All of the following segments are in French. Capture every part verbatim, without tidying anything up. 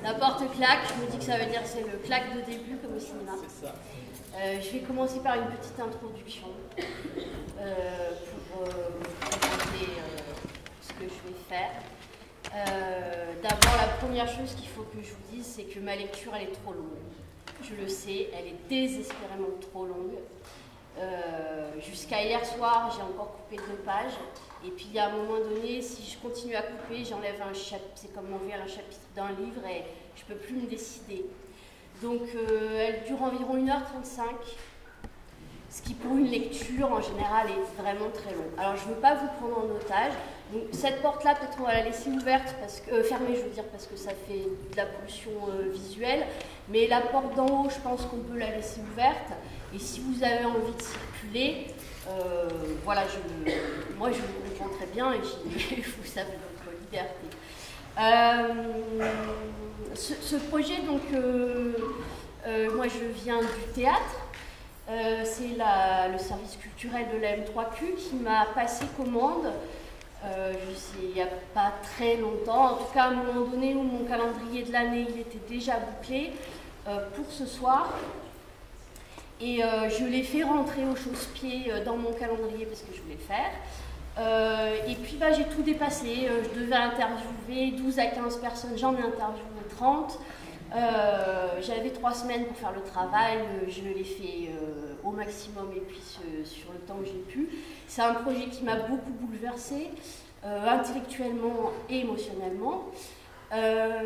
La porte claque, je me dis que ça veut dire que c'est le claque de début comme au cinéma. C'est ça. Euh, je vais commencer par une petite introduction euh, pour euh, vous présenter euh, ce que je vais faire. Euh, D'abord, la première chose qu'il faut que je vous dise, c'est que ma lecture, elle est trop longue. Je le sais, elle est désespérément trop longue. Euh, Jusqu'à hier soir, j'ai encore coupé deux pages. Et puis, à un moment donné, si je continue à couper, j'enlève un chapitre. C'est comme enlever un chapitre d'un livre et je ne peux plus me décider. Donc, euh, elle dure environ une heure trente-cinq, ce qui pour une lecture, en général, est vraiment très long. Alors, je ne veux pas vous prendre en otage. Donc, cette porte-là, peut-être on va la laisser ouverte, parce que, euh, fermée, je veux dire, parce que ça fait de la pollution euh, visuelle. Mais la porte d'en haut, je pense qu'on peut la laisser ouverte. Et si vous avez envie de circuler, euh, voilà, je, moi, je vous comprends très bien et vous savez votre liberté. Euh, ce, ce projet, donc, euh, euh, moi je viens du théâtre, euh, c'est le service culturel de la M trois Q qui m'a passé commande, euh, je sais, il n'y a pas très longtemps, en tout cas à un moment donné où mon calendrier de l'année il était déjà bouclé, euh, pour ce soir. Et euh, je l'ai fait rentrer au chausse-pied dans mon calendrier parce que je voulais le faire. Euh, et puis bah, j'ai tout dépassé, euh, je devais interviewer douze à quinze personnes, j'en ai interviewé trente. Euh, J'avais trois semaines pour faire le travail, euh, je l'ai fait euh, au maximum et puis ce, sur le temps que j'ai pu. C'est un projet qui m'a beaucoup bouleversée, euh, intellectuellement et émotionnellement. Euh,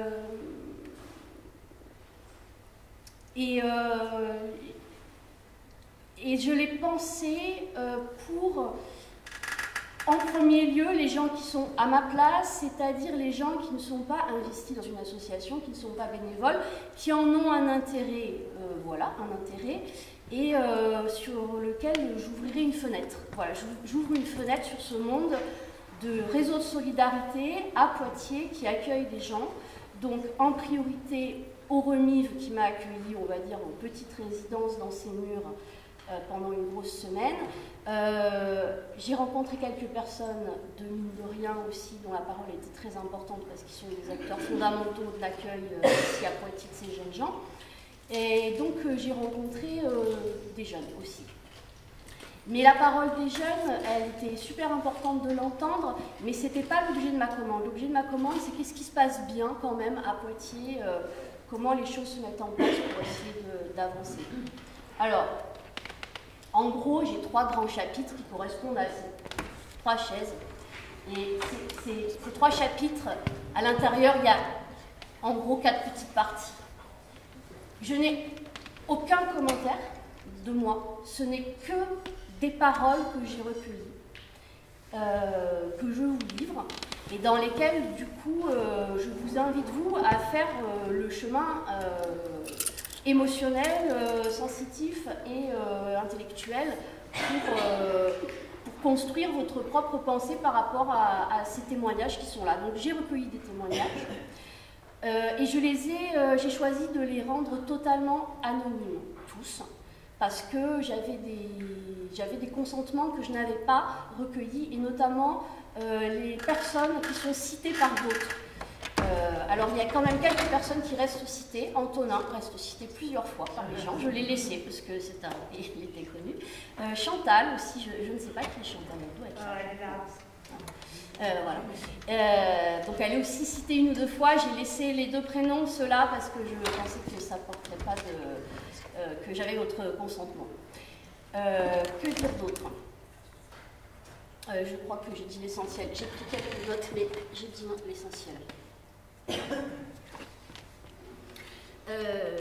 et, euh, et je l'ai pensé euh, pour... En premier lieu, les gens qui sont à ma place, c'est-à-dire les gens qui ne sont pas investis dans une association, qui ne sont pas bénévoles, qui en ont un intérêt, euh, voilà, un intérêt, et euh, sur lequel j'ouvrirai une fenêtre. Voilà, j'ouvre une fenêtre sur ce monde de réseau de solidarité à Poitiers qui accueille des gens, donc en priorité au Remive qui m'a accueilli, on va dire, en petite résidence dans ses murs, Euh, pendant une grosse semaine. Euh, J'ai rencontré quelques personnes de mine de rien aussi, dont la parole était très importante parce qu'ils sont des acteurs fondamentaux de l'accueil euh, ici à Poitiers de ces jeunes gens. Et donc euh, j'ai rencontré euh, des jeunes aussi. Mais la parole des jeunes, elle était super importante de l'entendre, mais ce n'était pas l'objet de ma commande. L'objet de ma commande, c'est qu'est-ce qui se passe bien quand même à Poitiers, euh, comment les choses se mettent en place pour essayer d'avancer. Alors, en gros, j'ai trois grands chapitres qui correspondent à ces trois chaises. Et ces, ces trois chapitres, à l'intérieur, il y a en gros quatre petites parties. Je n'ai aucun commentaire de moi. Ce n'est que des paroles que j'ai recueillies, euh, que je vous livre, et dans lesquelles, du coup, euh, je vous invite, vous, à faire euh, le chemin euh, émotionnel, euh, sensitif et euh, intellectuel pour, euh, pour construire votre propre pensée par rapport à, à ces témoignages qui sont là. Donc j'ai recueilli des témoignages euh, et je les ai, euh, j'ai choisi de les rendre totalement anonymes, tous, parce que j'avais des, j'avais des consentements que je n'avais pas recueillis, et notamment euh, les personnes qui sont citées par d'autres. Euh, alors il y a quand même quelques personnes qui restent citées. Antonin reste cité plusieurs fois par les gens. Je l'ai laissé parce que c'est un, il était connu. Euh, Chantal aussi, je, je ne sais pas qui est Chantal, elle doit être là. Elle est là. Euh, voilà. Euh, donc elle est aussi citée une ou deux fois. J'ai laissé les deux prénoms, ceux-là, parce que je pensais que ça ne porterait pas de, euh, que j'avais votre consentement. Euh, que dire d'autre? euh, Je crois que j'ai dit l'essentiel. J'ai pris quelques notes, mais j'ai dit l'essentiel. Euh,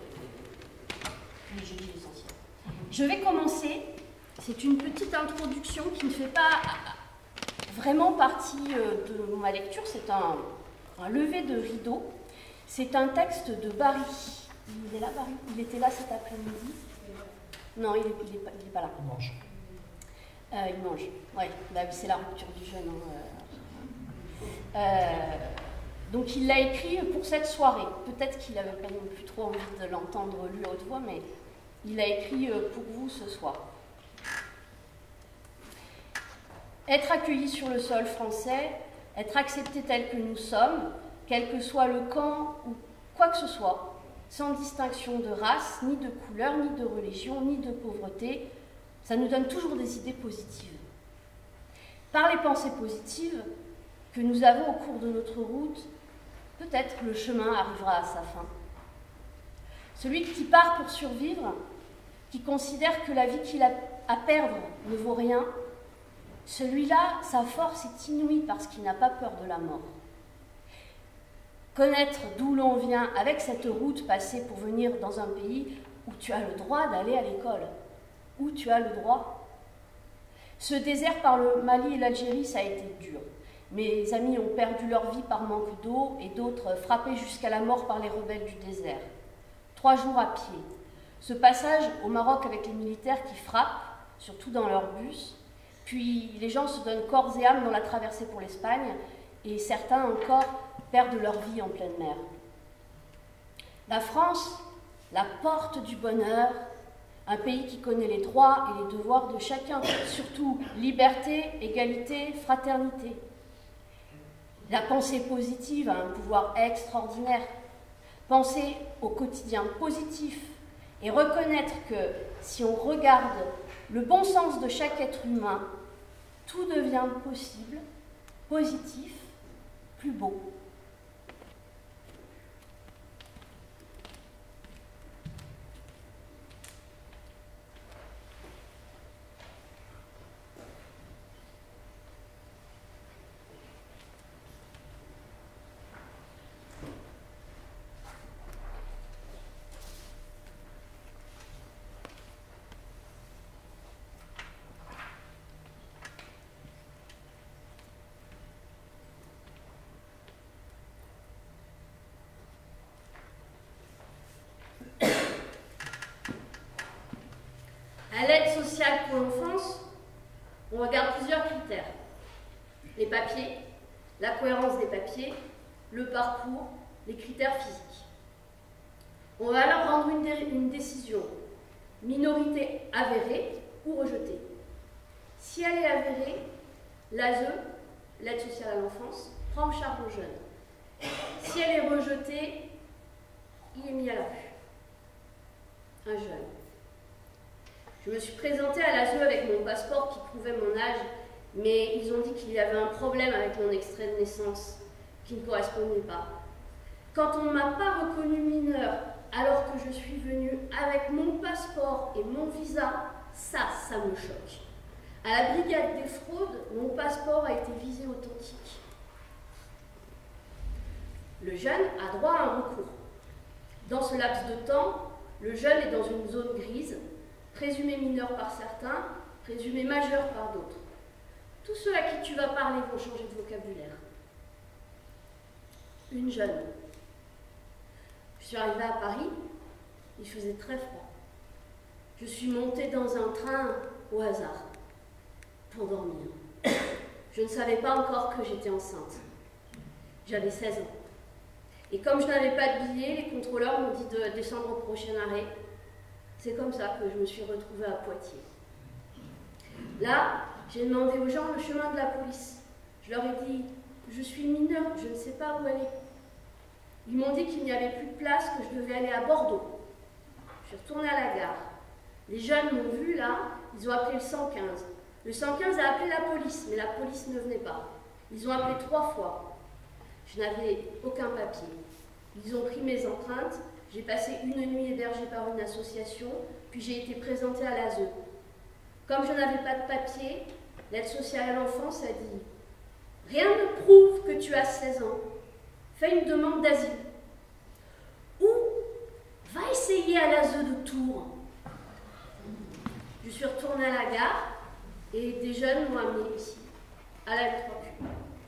je dis l'essentiel. Je vais commencer. C'est une petite introduction qui ne fait pas vraiment partie de ma lecture. C'est un, un lever de rideau. C'est un texte de Barry. Il est là, Barry? Il était là cet après-midi? Non, il n'est il est pas, il est pas là. Il mange. Euh, il mange. Ouais, bah, c'est la rupture du jeûne. Hein. Euh, Donc il l'a écrit pour cette soirée. Peut-être qu'il n'avait pas non plus trop envie de l'entendre lu à haute voix, mais il l'a écrit pour vous ce soir. Être accueilli sur le sol français, être accepté tel que nous sommes, quel que soit le camp ou quoi que ce soit, sans distinction de race, ni de couleur, ni de religion, ni de pauvreté. Ça nous donne toujours des idées positives. Par les pensées positives que nous avons au cours de notre route, peut-être le chemin arrivera à sa fin. Celui qui part pour survivre, qui considère que la vie qu'il a à perdre ne vaut rien, celui-là, sa force est inouïe parce qu'il n'a pas peur de la mort. Connaître d'où l'on vient avec cette route passée pour venir dans un pays où tu as le droit d'aller à l'école, où tu as le droit. Ce désert par le Mali et l'Algérie, ça a été dur. Mes amis ont perdu leur vie par manque d'eau et d'autres frappés jusqu'à la mort par les rebelles du désert. Trois jours à pied. Ce passage au Maroc avec les militaires qui frappent, surtout dans leur bus, puis les gens se donnent corps et âme dans la traversée pour l'Espagne, et certains encore perdent leur vie en pleine mer. La France, la porte du bonheur, un pays qui connaît les droits et les devoirs de chacun, surtout liberté, égalité, fraternité. La pensée positive a un pouvoir extraordinaire. Penser au quotidien positif et reconnaître que si on regarde le bon sens de chaque être humain, tout devient possible, positif, plus beau. À l'aide sociale pour l'enfance, on regarde plusieurs critères. Les papiers, la cohérence des papiers, le parcours, les critères physiques. On va alors rendre une, dé une décision, minorité avérée ou rejetée. Si elle est avérée, l'A S E, l'aide sociale à l'enfance, prend en charge le jeune. Si elle est rejetée, il est mis à la rue. Un jeune. Je me suis présentée à l'A S E avec mon passeport qui prouvait mon âge, mais ils ont dit qu'il y avait un problème avec mon extrait de naissance qui ne correspondait pas. Quand on ne m'a pas reconnue mineure alors que je suis venue avec mon passeport et mon visa, ça, ça me choque. À la brigade des fraudes, mon passeport a été visé authentique. Le jeune a droit à un recours. Dans ce laps de temps, le jeune est dans une zone grise, présumé mineur par certains, présumé majeur par d'autres. Tous ceux à qui tu vas parler vont changer de vocabulaire. Une jeune. Je suis arrivée à Paris, il faisait très froid. Je suis montée dans un train au hasard, pour dormir. Je ne savais pas encore que j'étais enceinte. J'avais seize ans. Et comme je n'avais pas de billet, les contrôleurs m'ont dit de descendre au prochain arrêt. C'est comme ça que je me suis retrouvée à Poitiers. Là, j'ai demandé aux gens le chemin de la police. Je leur ai dit, je suis mineure, je ne sais pas où aller. Ils m'ont dit qu'il n'y avait plus de place, que je devais aller à Bordeaux. Je suis retournée à la gare. Les jeunes m'ont vu là, ils ont appelé le cent quinze. Le cent quinze a appelé la police, mais la police ne venait pas. Ils ont appelé trois fois. Je n'avais aucun papier. Ils ont pris mes empreintes. J'ai passé une nuit hébergée par une association, puis j'ai été présentée à l'A S E. Comme je n'avais pas de papier, l'aide sociale à l'enfance a dit « Rien ne prouve que tu as seize ans. Fais une demande d'asile. Ou va essayer à l'A S E de Tours. » Je suis retournée à la gare et des jeunes m'ont amenée ici, à la L trois Q.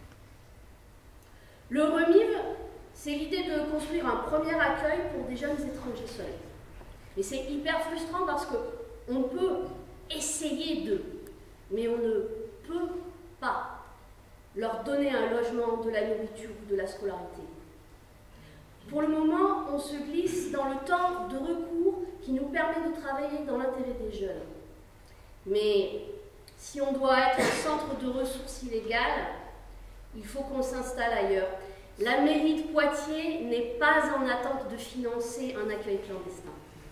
Le Remive, c'est l'idée de construire un premier accueil pour des jeunes étrangers seuls. Mais c'est hyper frustrant parce qu'on peut essayer d'eux, mais on ne peut pas leur donner un logement, de la nourriture ou de la scolarité. Pour le moment, on se glisse dans le temps de recours qui nous permet de travailler dans l'intérêt des jeunes. Mais si on doit être un centre de ressources illégales, il faut qu'on s'installe ailleurs. La mairie de Poitiers n'est pas en attente de financer un accueil clandestin.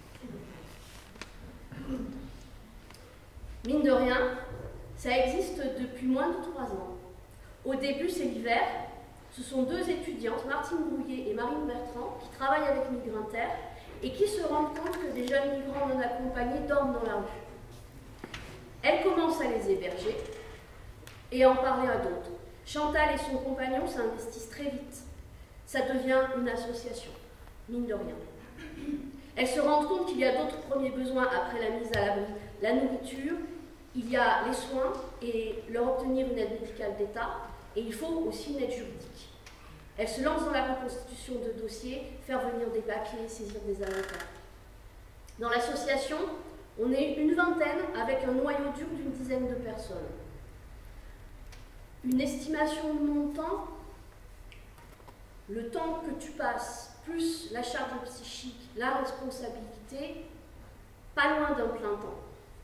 Mine de rien, ça existe depuis moins de trois ans. Au début, c'est l'hiver. Ce sont deux étudiantes, Martine Brouillet et Marine Bertrand, qui travaillent avec Migrinter et qui se rendent compte que des jeunes migrants non accompagnés dorment dans la rue. Elles commencent à les héberger et à en parler à d'autres. Chantal et son compagnon s'investissent très vite. Ça devient une association, mine de rien. Elles se rendent compte qu'il y a d'autres premiers besoins après la mise à l'abri. La nourriture, il y a les soins et leur obtenir une aide médicale d'État, et il faut aussi une aide juridique. Elles se lancent dans la reconstitution de dossiers, faire venir des papiers, saisir des avocats. Dans l'association, on est une vingtaine avec un noyau dur d'une dizaine de personnes. Une estimation de montant, le temps que tu passes, plus la charge psychique, la responsabilité, pas loin d'un plein temps.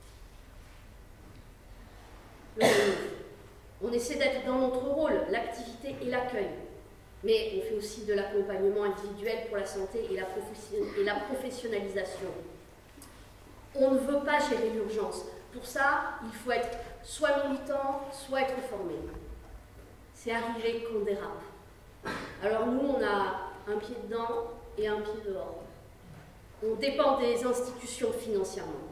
Le, on essaie d'être dans notre rôle, l'activité et l'accueil. Mais on fait aussi de l'accompagnement individuel pour la santé et la, et la professionnalisation. On ne veut pas gérer l'urgence. Pour ça, il faut être soit militant, soit être formé. C'est arrivé qu'on dérape. Alors nous, on a un pied dedans et un pied dehors. On dépend des institutions financièrement.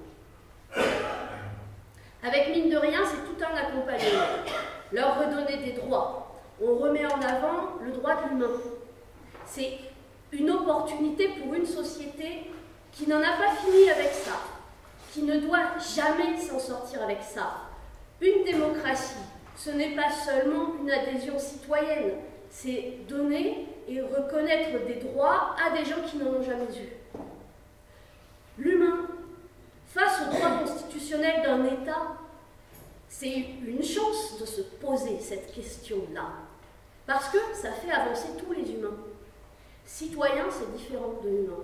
Avec mine de rien, c'est tout un accompagnement. Leur redonner des droits. On remet en avant le droit de l'humain. C'est une opportunité pour une société qui n'en a pas fini avec ça, qui ne doit jamais s'en sortir avec ça. Une démocratie, ce n'est pas seulement une adhésion citoyenne, c'est donner et reconnaître des droits à des gens qui n'en ont jamais eu. L'humain, face aux droits constitutionnels d'un État, c'est une chance de se poser cette question-là. Parce que ça fait avancer tous les humains. Citoyen, c'est différent de humain.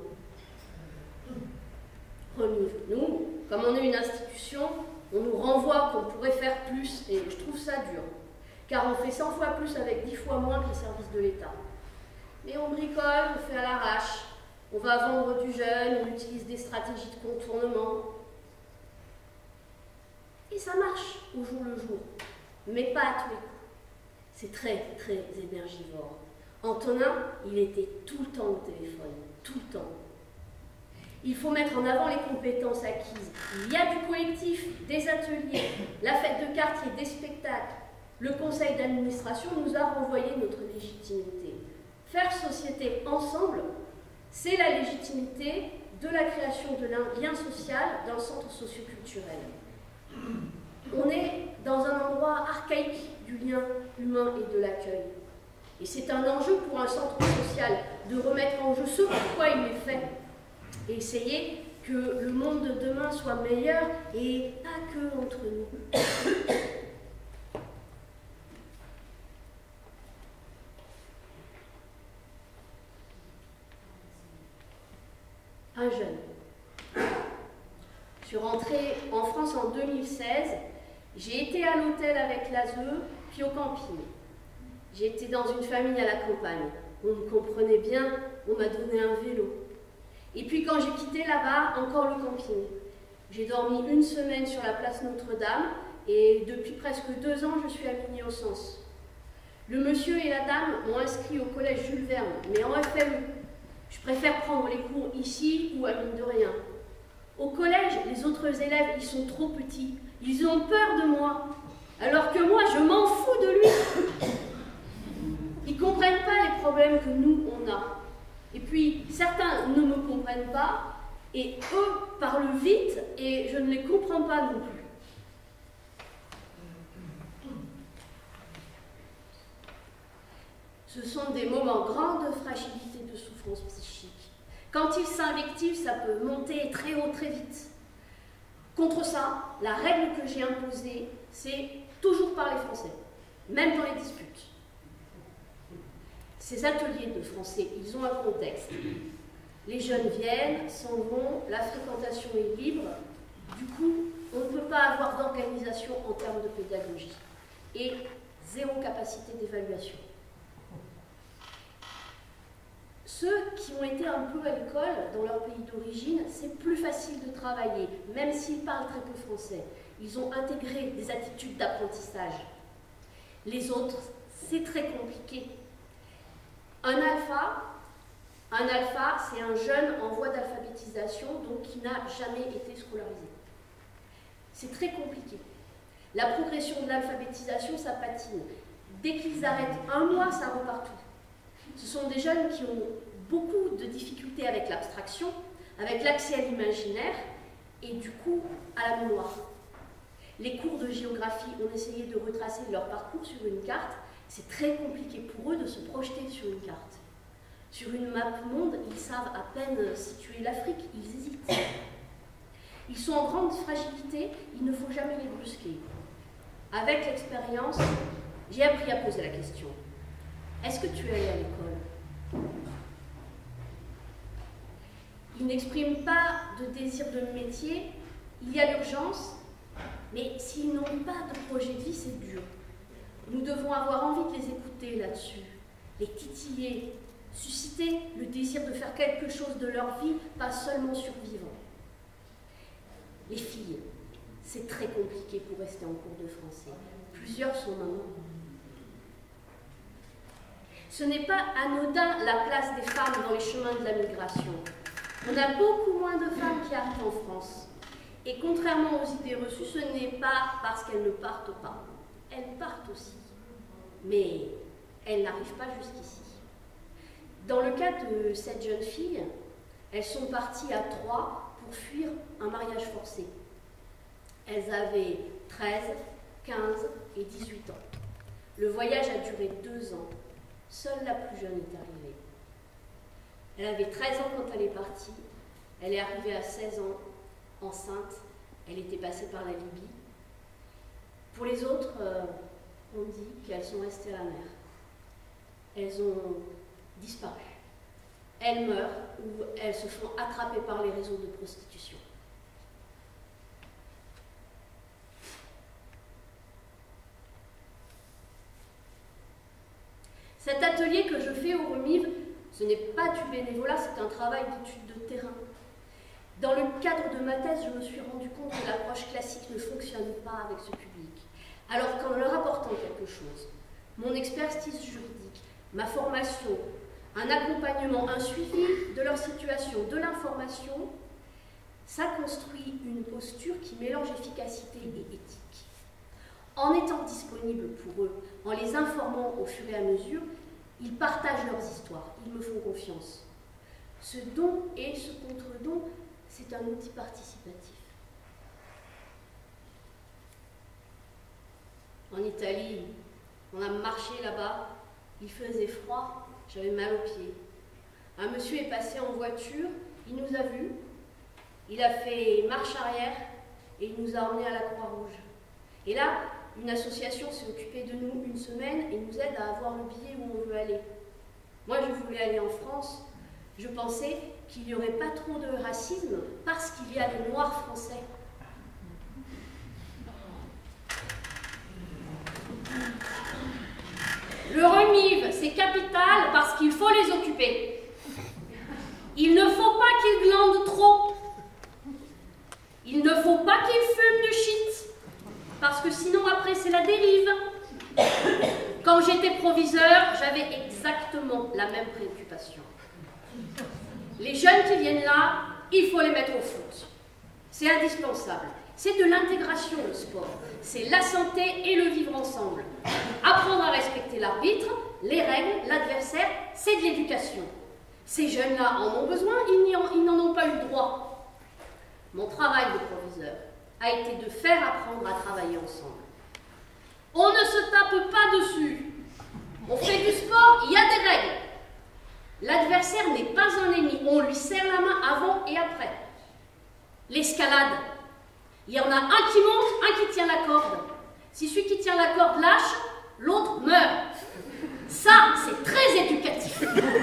Nous, comme on est une institution, on nous renvoie qu'on pourrait faire plus, et je trouve ça dur. Car on fait cent fois plus avec dix fois moins que les services de l'État. Mais on bricole, on fait à l'arrache, on va vendre du jeune, on utilise des stratégies de contournement. Et ça marche au jour le jour, mais pas à tous les coups. C'est très, très énergivore. Antonin, il était tout le temps au téléphone, tout le temps. Il faut mettre en avant les compétences acquises. Il y a du collectif, des ateliers, la fête de quartier, des spectacles. Le conseil d'administration nous a renvoyé notre légitimité. Faire société ensemble, c'est la légitimité de la création de lien social d'un centre socioculturel. On est dans un endroit archaïque du lien humain et de l'accueil. Et c'est un enjeu pour un centre social de remettre en jeu ce pourquoi il est fait et essayer que le monde de demain soit meilleur et pas que entre nous. Un jeune. Je suis rentrée en France en deux mille seize. J'ai été à l'hôtel avec l'A S E, puis au camping. J'ai été dans une famille à la campagne. On me comprenait bien, on m'a donné un vélo. Et puis quand j'ai quitté là-bas, encore le camping. J'ai dormi une semaine sur la place Notre-Dame et depuis presque deux ans, je suis à Migny-au-Sens. Le monsieur et la dame m'ont inscrit au collège Jules Verne, mais en F M E. Je préfère prendre les cours ici ou à mine de rien. Au collège, les autres élèves, ils sont trop petits. Ils ont peur de moi. Alors que moi, je m'en fous de lui. Ils ne comprennent pas les problèmes que nous, on a. Et puis, certains ne me comprennent pas, et eux parlent vite, et je ne les comprends pas non plus. Ce sont des moments grands de fragilité, de souffrance psychique. Quand ils s'invectivent, ça peut monter très haut, très vite. Contre ça, la règle que j'ai imposée, c'est toujours parler français, même dans les disputes. Ces ateliers de français, ils ont un contexte. Les jeunes viennent, s'en vont, la fréquentation est libre. Du coup, on ne peut pas avoir d'organisation en termes de pédagogie. Et zéro capacité d'évaluation. Ceux qui ont été un peu à l'école dans leur pays d'origine, c'est plus facile de travailler, même s'ils parlent très peu français. Ils ont intégré des attitudes d'apprentissage. Les autres, c'est très compliqué. Un alpha, un alpha, c'est un jeune en voie d'alphabétisation, donc qui n'a jamais été scolarisé. C'est très compliqué. La progression de l'alphabétisation, ça patine. Dès qu'ils arrêtent un mois, ça repart tout. Ce sont des jeunes qui ont beaucoup de difficultés avec l'abstraction, avec l'accès à l'imaginaire et du coup à la mémoire. Les cours de géographie ont essayé de retracer leur parcours sur une carte. C'est très compliqué pour eux de se projeter sur une carte. Sur une map monde, ils savent à peine situer l'Afrique, ils hésitent. Ils sont en grande fragilité, il ne faut jamais les brusquer. Avec l'expérience, j'ai appris à poser la question. Est-ce que tu es allé à l'école? Ils n'expriment pas de désir de métier, il y a l'urgence, mais s'ils n'ont pas de projet de vie, c'est dur. Nous devons avoir envie de les écouter là-dessus, les titiller, susciter le désir de faire quelque chose de leur vie, pas seulement survivre. Les filles, c'est très compliqué pour rester en cours de français. Plusieurs sont mamans. Ce n'est pas anodin la place des femmes dans les chemins de la migration. On a beaucoup moins de femmes qui arrivent en France. Et contrairement aux idées reçues, ce n'est pas parce qu'elles ne partent pas. Elles partent aussi. Mais elles n'arrivent pas jusqu'ici. Dans le cas de cette jeune fille, elles sont parties à trois pour fuir un mariage forcé. Elles avaient treize, quinze et dix-huit ans. Le voyage a duré deux ans. Seule la plus jeune est arrivée. Elle avait treize ans quand elle est partie. Elle est arrivée à seize ans, enceinte. Elle était passée par la Libye. Pour les autres, euh, on dit qu'elles sont restées à la mer. Elles ont disparu. Elles meurent ou elles se font attraper par les réseaux de prostitution. Cet atelier que je fais au Remive, ce n'est pas du bénévolat, c'est un travail d'étude de terrain. Dans le cadre de ma thèse, je me suis rendu compte que l'approche classique ne fonctionne pas avec ce public. Alors qu'en leur apportant quelque chose, mon expertise juridique, ma formation, un accompagnement, un suivi de leur situation, de l'information, ça construit une posture qui mélange efficacité et éthique. En étant disponible pour eux, en les informant au fur et à mesure, ils partagent leurs histoires, ils me font confiance. Ce don et ce contre-don, c'est un outil participatif. En Italie, on a marché là-bas, il faisait froid, j'avais mal aux pieds. Un monsieur est passé en voiture, il nous a vus, il a fait marche arrière et il nous a emmenés à la Croix-Rouge. Et là, une association s'est occupée de nous une semaine et nous aide à avoir le billet où on veut aller. Moi, je voulais aller en France. Je pensais qu'il n'y aurait pas trop de racisme parce qu'il y a des Noirs français. Le Remive, c'est capital parce qu'il faut les occuper. Il ne faut pas qu'ils glandent trop. Il ne faut pas qu'ils fument du shit. Parce que sinon, après, c'est la dérive. Quand j'étais proviseur, j'avais exactement la même préoccupation. Les jeunes qui viennent là, il faut les mettre au foot. C'est indispensable. C'est de l'intégration, le sport. C'est la santé et le vivre ensemble. Apprendre à respecter l'arbitre, les règles, l'adversaire, c'est de l'éducation. Ces jeunes-là en ont besoin, ils n'en ont pas eu droit. Mon travail de proviseur a été de faire apprendre à travailler ensemble. On ne se tape pas dessus. On fait du sport, il y a des règles. L'adversaire n'est pas un ennemi, on lui serre la main avant et après. L'escalade, il y en a un qui monte, un qui tient la corde. Si celui qui tient la corde lâche, l'autre meurt. Ça, c'est très éducatif.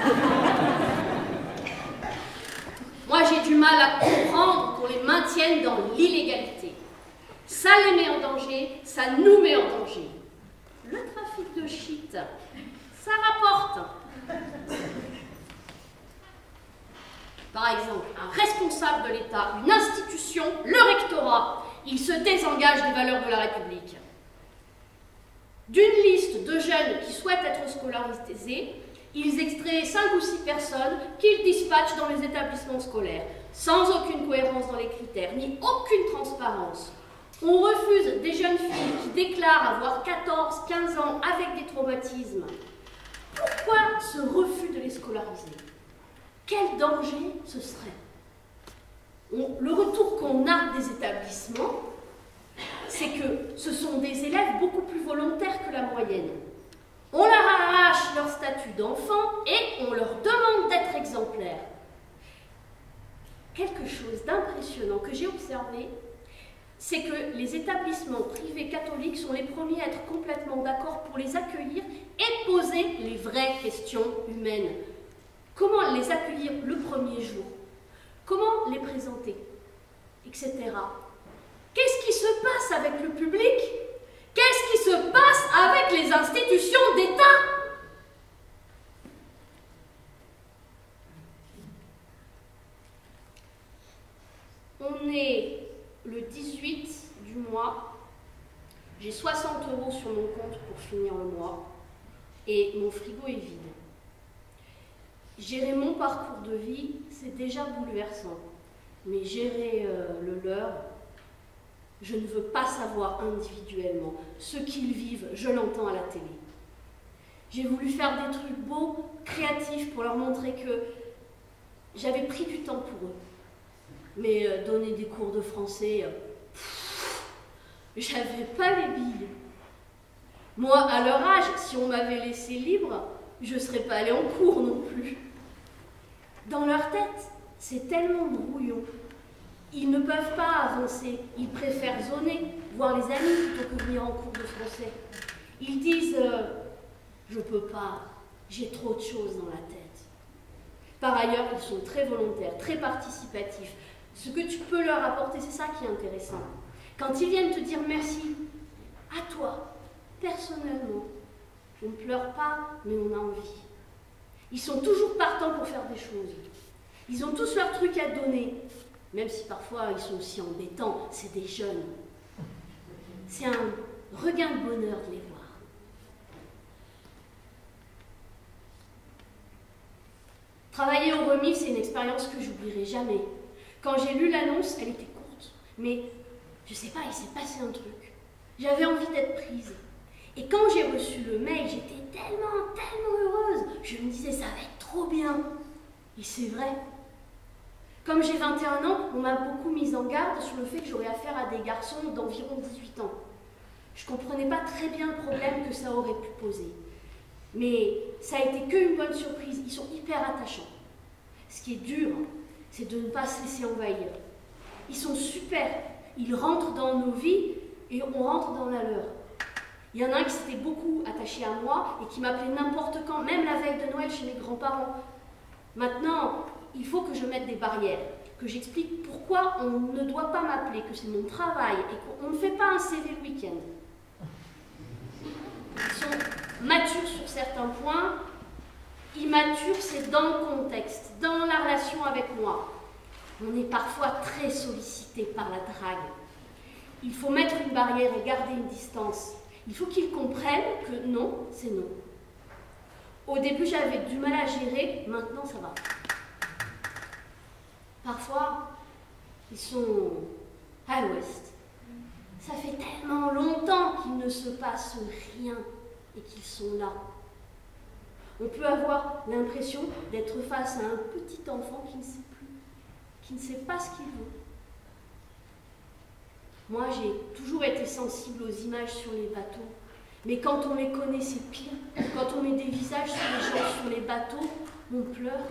Moi, j'ai du mal à comprendre qu'on les maintienne dans l'illégalité. Ça les met en danger, ça nous met en danger. Le trafic de shit, ça rapporte. Par exemple, un responsable de l'État, une institution, le rectorat, il se désengage des valeurs de la République. D'une liste de jeunes qui souhaitent être scolarisés, ils extraient cinq ou six personnes qu'ils dispatchent dans les établissements scolaires, sans aucune cohérence dans les critères, ni aucune transparence. On refuse des jeunes filles qui déclarent avoir quatorze, quinze ans avec des traumatismes. Pourquoi ce refus de les scolariser? Quel danger ce serait? On, le retour qu'on a des établissements, c'est que ce sont des élèves beaucoup plus volontaires que la moyenne. On leur arrache leur statut d'enfant et on leur demande d'être exemplaires. Quelque chose d'impressionnant que j'ai observé, c'est que les établissements privés catholiques sont les premiers à être complètement d'accord pour les accueillir et poser les vraies questions humaines. Comment les accueillir le premier jour? Comment les présenter? Etc. Qu'est-ce qui se passe avec le public? Qu'est-ce qui se passe avec les institutions d'État? On est le dix-huit du mois, j'ai soixante euros sur mon compte pour finir le mois et mon frigo est vide. Gérer mon parcours de vie, c'est déjà bouleversant, mais gérer euh, le leur, je ne veux pas savoir individuellement. Ce qu'ils vivent, je l'entends à la télé. J'ai voulu faire des trucs beaux, créatifs, pour leur montrer que j'avais pris du temps pour eux. Mais euh, donner des cours de français, euh, j'avais pas les billes. Moi, à leur âge, si on m'avait laissé libre, je ne serais pas allée en cours non plus. Dans leur tête, c'est tellement brouillon. Ils ne peuvent pas avancer, ils préfèrent zoner, voir les amis plutôt que venir en cours de français. Ils disent euh, « je peux pas, j'ai trop de choses dans la tête ». Par ailleurs, ils sont très volontaires, très participatifs. Ce que tu peux leur apporter, c'est ça qui est intéressant. Quand ils viennent te dire merci, à toi, personnellement, on ne pleure pas, mais on a envie. Ils sont toujours partants pour faire des choses. Ils ont tous leurs trucs à donner. Même si parfois ils sont aussi embêtants, c'est des jeunes. C'est un regain de bonheur de les voir. Travailler au remis, c'est une expérience que j'oublierai jamais. Quand j'ai lu l'annonce, elle était courte. Mais, je sais pas, il s'est passé un truc. J'avais envie d'être prise. Et quand j'ai reçu le mail, j'étais tellement, tellement heureuse. Je me disais, ça va être trop bien. Et c'est vrai. Comme j'ai vingt et un ans, on m'a beaucoup mise en garde sur le fait que j'aurais affaire à des garçons d'environ dix-huit ans. Je ne comprenais pas très bien le problème que ça aurait pu poser. Mais ça a été qu'une bonne surprise, ils sont hyper attachants. Ce qui est dur, c'est de ne pas se laisser envahir. Ils sont super, ils rentrent dans nos vies et on rentre dans la leur. Il y en a un qui s'était beaucoup attaché à moi et qui m'appelait n'importe quand, même la veille de Noël chez mes grands-parents. Maintenant, il faut que je mette des barrières, que j'explique pourquoi on ne doit pas m'appeler, que c'est mon travail et qu'on ne fait pas un C V le week-end. Ils sont matures sur certains points, immatures, c'est dans le contexte, dans la relation avec moi. On est parfois très sollicité par la drague. Il faut mettre une barrière et garder une distance. Il faut qu'ils comprennent que non, c'est non. Au début, j'avais du mal à gérer, maintenant ça va. Parfois, ils sont à l'ouest. Ça fait tellement longtemps qu'il ne se passe rien et qu'ils sont là. On peut avoir l'impression d'être face à un petit enfant qui ne sait plus, qui ne sait pas ce qu'il veut. Moi, j'ai toujours été sensible aux images sur les bateaux. Mais quand on les connaît, c'est pire. Quand on met des visages sur les gens sur les bateaux, on pleure.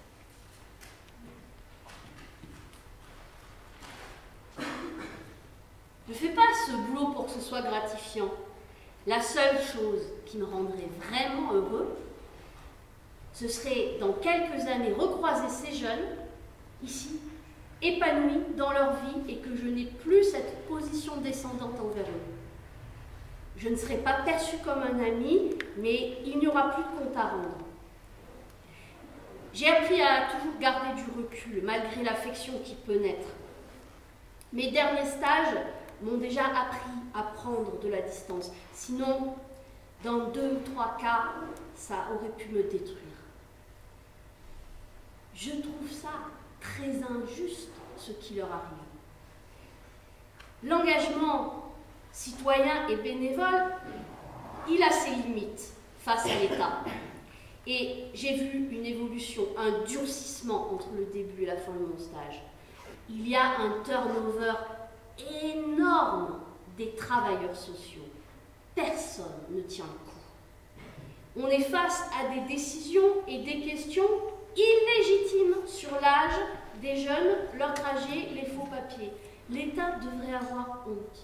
Je ne fais pas ce boulot pour que ce soit gratifiant. La seule chose qui me rendrait vraiment heureux, ce serait dans quelques années recroiser ces jeunes, ici, épanouis dans leur vie et que je n'ai plus cette position descendante envers eux. Je ne serai pas perçue comme un ami, mais il n'y aura plus de compte à rendre. J'ai appris à toujours garder du recul, malgré l'affection qui peut naître. Mes derniers stages m'ont déjà appris à prendre de la distance. Sinon, dans deux ou trois cas, ça aurait pu me détruire. Je trouve ça très injuste, ce qui leur arrive. L'engagement citoyen et bénévole, il a ses limites face à l'État. Et j'ai vu une évolution, un durcissement entre le début et la fin de mon stage. Il y a un turnover énorme des travailleurs sociaux. Personne ne tient le coup. On est face à des décisions et des questions illégitimes sur l'âge des jeunes, leur trajet, les faux papiers. L'État devrait avoir honte.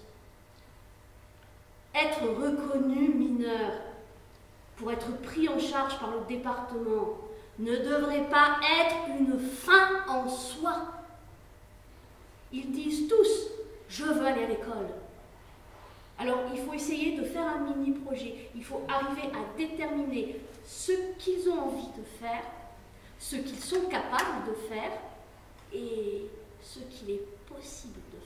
Être reconnu mineur pour être pris en charge par le département ne devrait pas être une fin en soi. Ils disent tous « je veux aller à l'école ». Alors il faut essayer de faire un mini-projet, il faut arriver à déterminer ce qu'ils ont envie de faire, ce qu'ils sont capables de faire et ce qu'il est possible de faire.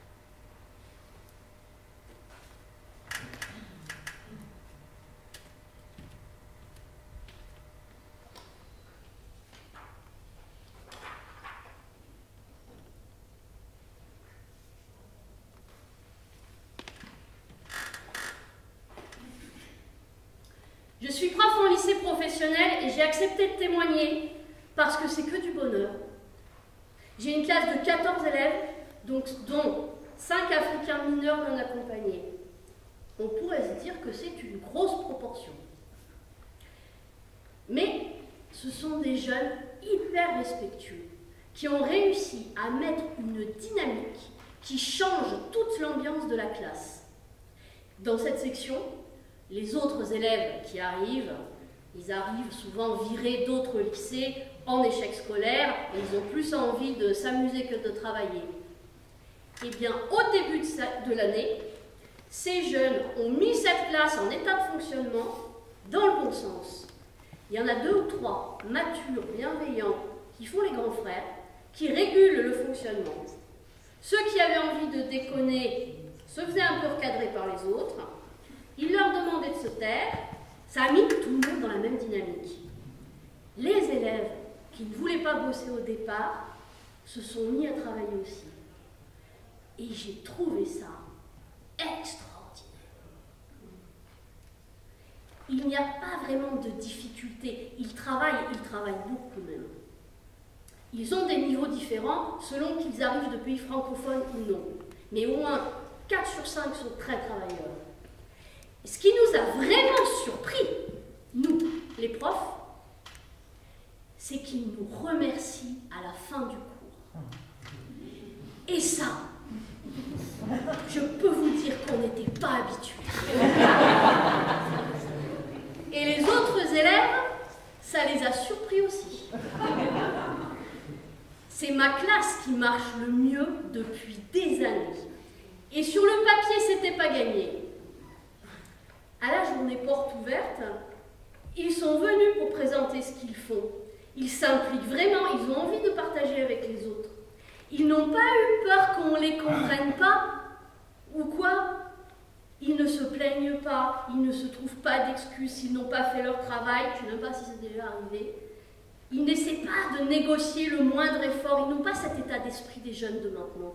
Je suis prof en lycée professionnel et j'ai accepté de témoigner parce que c'est que du bonheur. J'ai une classe de quatorze élèves, donc, dont cinq Africains mineurs non accompagnés. On pourrait se dire que c'est une grosse proportion. Mais ce sont des jeunes hyper respectueux qui ont réussi à mettre une dynamique qui change toute l'ambiance de la classe. Dans cette section, les autres élèves qui arrivent, ils arrivent souvent virés d'autres lycées en échec scolaire et ils ont plus envie de s'amuser que de travailler. Eh bien, au début de l'année, ces jeunes ont mis cette classe en état de fonctionnement dans le bon sens. Il y en a deux ou trois matures, bienveillants, qui font les grands frères, qui régulent le fonctionnement. Ceux qui avaient envie de déconner se faisaient un peu recadrer par les autres. Il leur demandait de se taire, ça a mis tout le monde dans la même dynamique. Les élèves qui ne voulaient pas bosser au départ se sont mis à travailler aussi. Et j'ai trouvé ça extraordinaire. Il n'y a pas vraiment de difficulté. Ils travaillent, ils travaillent beaucoup même. Ils ont des niveaux différents selon qu'ils arrivent de pays francophones ou non. Mais au moins quatre sur cinq sont très travailleurs. Ce qui nous a vraiment surpris, nous, les profs, c'est qu'ils nous remercient à la fin du cours. Et ça, je peux vous dire qu'on n'était pas habitués. Et les autres élèves, ça les a surpris aussi. C'est ma classe qui marche le mieux depuis des années. Et sur le papier, c'était pas gagné. À la journée porte ouverte, ils sont venus pour présenter ce qu'ils font. Ils s'impliquent vraiment, ils ont envie de partager avec les autres. Ils n'ont pas eu peur qu'on ne les comprenne pas, ou quoi. Ils ne se plaignent pas, ils ne se trouvent pas d'excuses s'ils n'ont pas fait leur travail, je ne sais même pas si c'est déjà arrivé. Ils n'essaient pas de négocier le moindre effort, ils n'ont pas cet état d'esprit des jeunes de maintenant.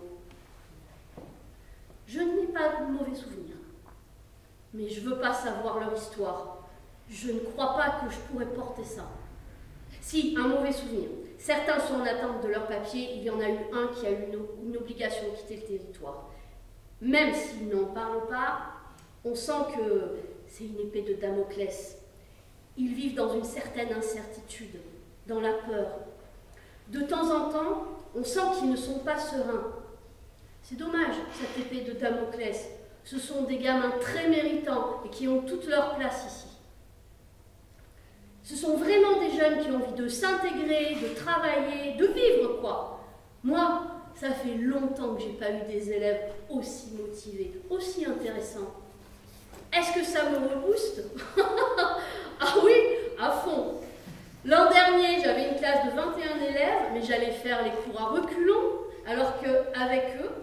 Je n'ai pas de mauvais souvenirs. Mais je ne veux pas savoir leur histoire. Je ne crois pas que je pourrais porter ça. Si, un mauvais souvenir. Certains sont en attente de leur papier, il y en a eu un qui a eu une, une obligation de quitter le territoire. Même s'ils n'en parlent pas, on sent que c'est une épée de Damoclès. Ils vivent dans une certaine incertitude, dans la peur. De temps en temps, on sent qu'ils ne sont pas sereins. C'est dommage, cette épée de Damoclès. Ce sont des gamins très méritants et qui ont toute leur place ici. Ce sont vraiment des jeunes qui ont envie de s'intégrer, de travailler, de vivre quoi. Moi, ça fait longtemps que je n'ai pas eu des élèves aussi motivés, aussi intéressants. Est-ce que ça me rebooste? Ah oui, à fond. L'an dernier, j'avais une classe de vingt et un élèves, mais j'allais faire les cours à reculons, alors qu'avec eux,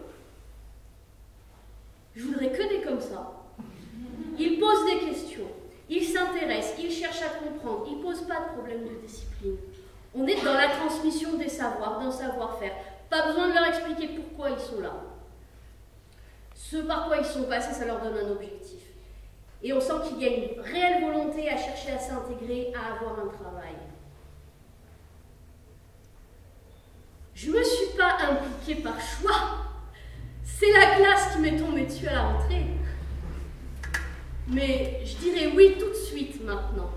je voudrais que des comme ça. Ils posent des questions, ils s'intéressent, ils cherchent à comprendre, ils ne posent pas de problème de discipline. On est dans la transmission des savoirs, d'un savoir-faire. Pas besoin de leur expliquer pourquoi ils sont là. Ce par quoi ils sont passés, ça leur donne un objectif. Et on sent qu'il y a une réelle volonté à chercher à s'intégrer, à avoir un travail. Je ne me suis pas impliquée par choix. C'est la classe qui m'est tombée dessus à la rentrée. Mais je dirais oui tout de suite maintenant.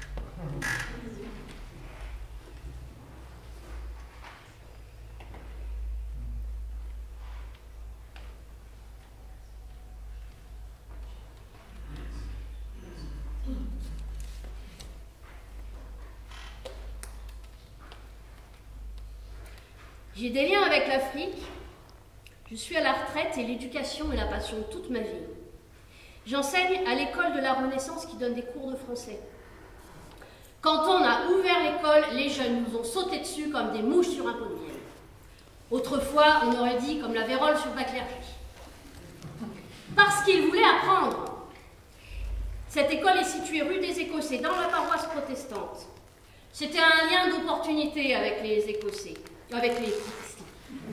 J'ai des liens avec l'Afrique. Je suis à la retraite et l'éducation est la passion de toute ma vie. J'enseigne à l'école de la Renaissance qui donne des cours de français. Quand on a ouvert l'école, les jeunes nous ont sauté dessus comme des mouches sur un pot de miel. Autrefois, on aurait dit comme la vérole sur la clergie. Parce qu'ils voulaient apprendre. Cette école est située rue des Écossais, dans la paroisse protestante. C'était un lien d'opportunité avec les Écossais, avec les protestants.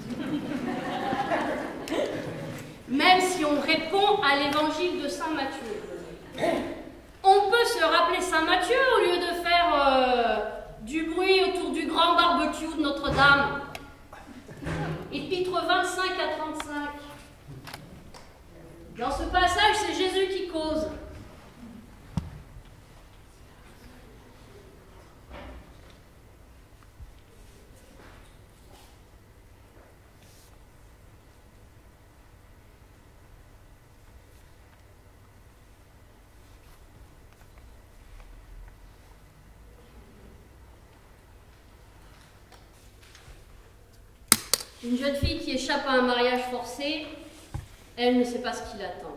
Même si on répond à l'évangile de Saint Matthieu. On peut se rappeler Saint Matthieu au lieu de faire euh, du bruit autour du grand barbecue de Notre-Dame. Épître vingt-cinq à trente-cinq. Dans ce passage, c'est Jésus qui cause. Une jeune fille qui échappe à un mariage forcé, elle ne sait pas ce qui l'attend.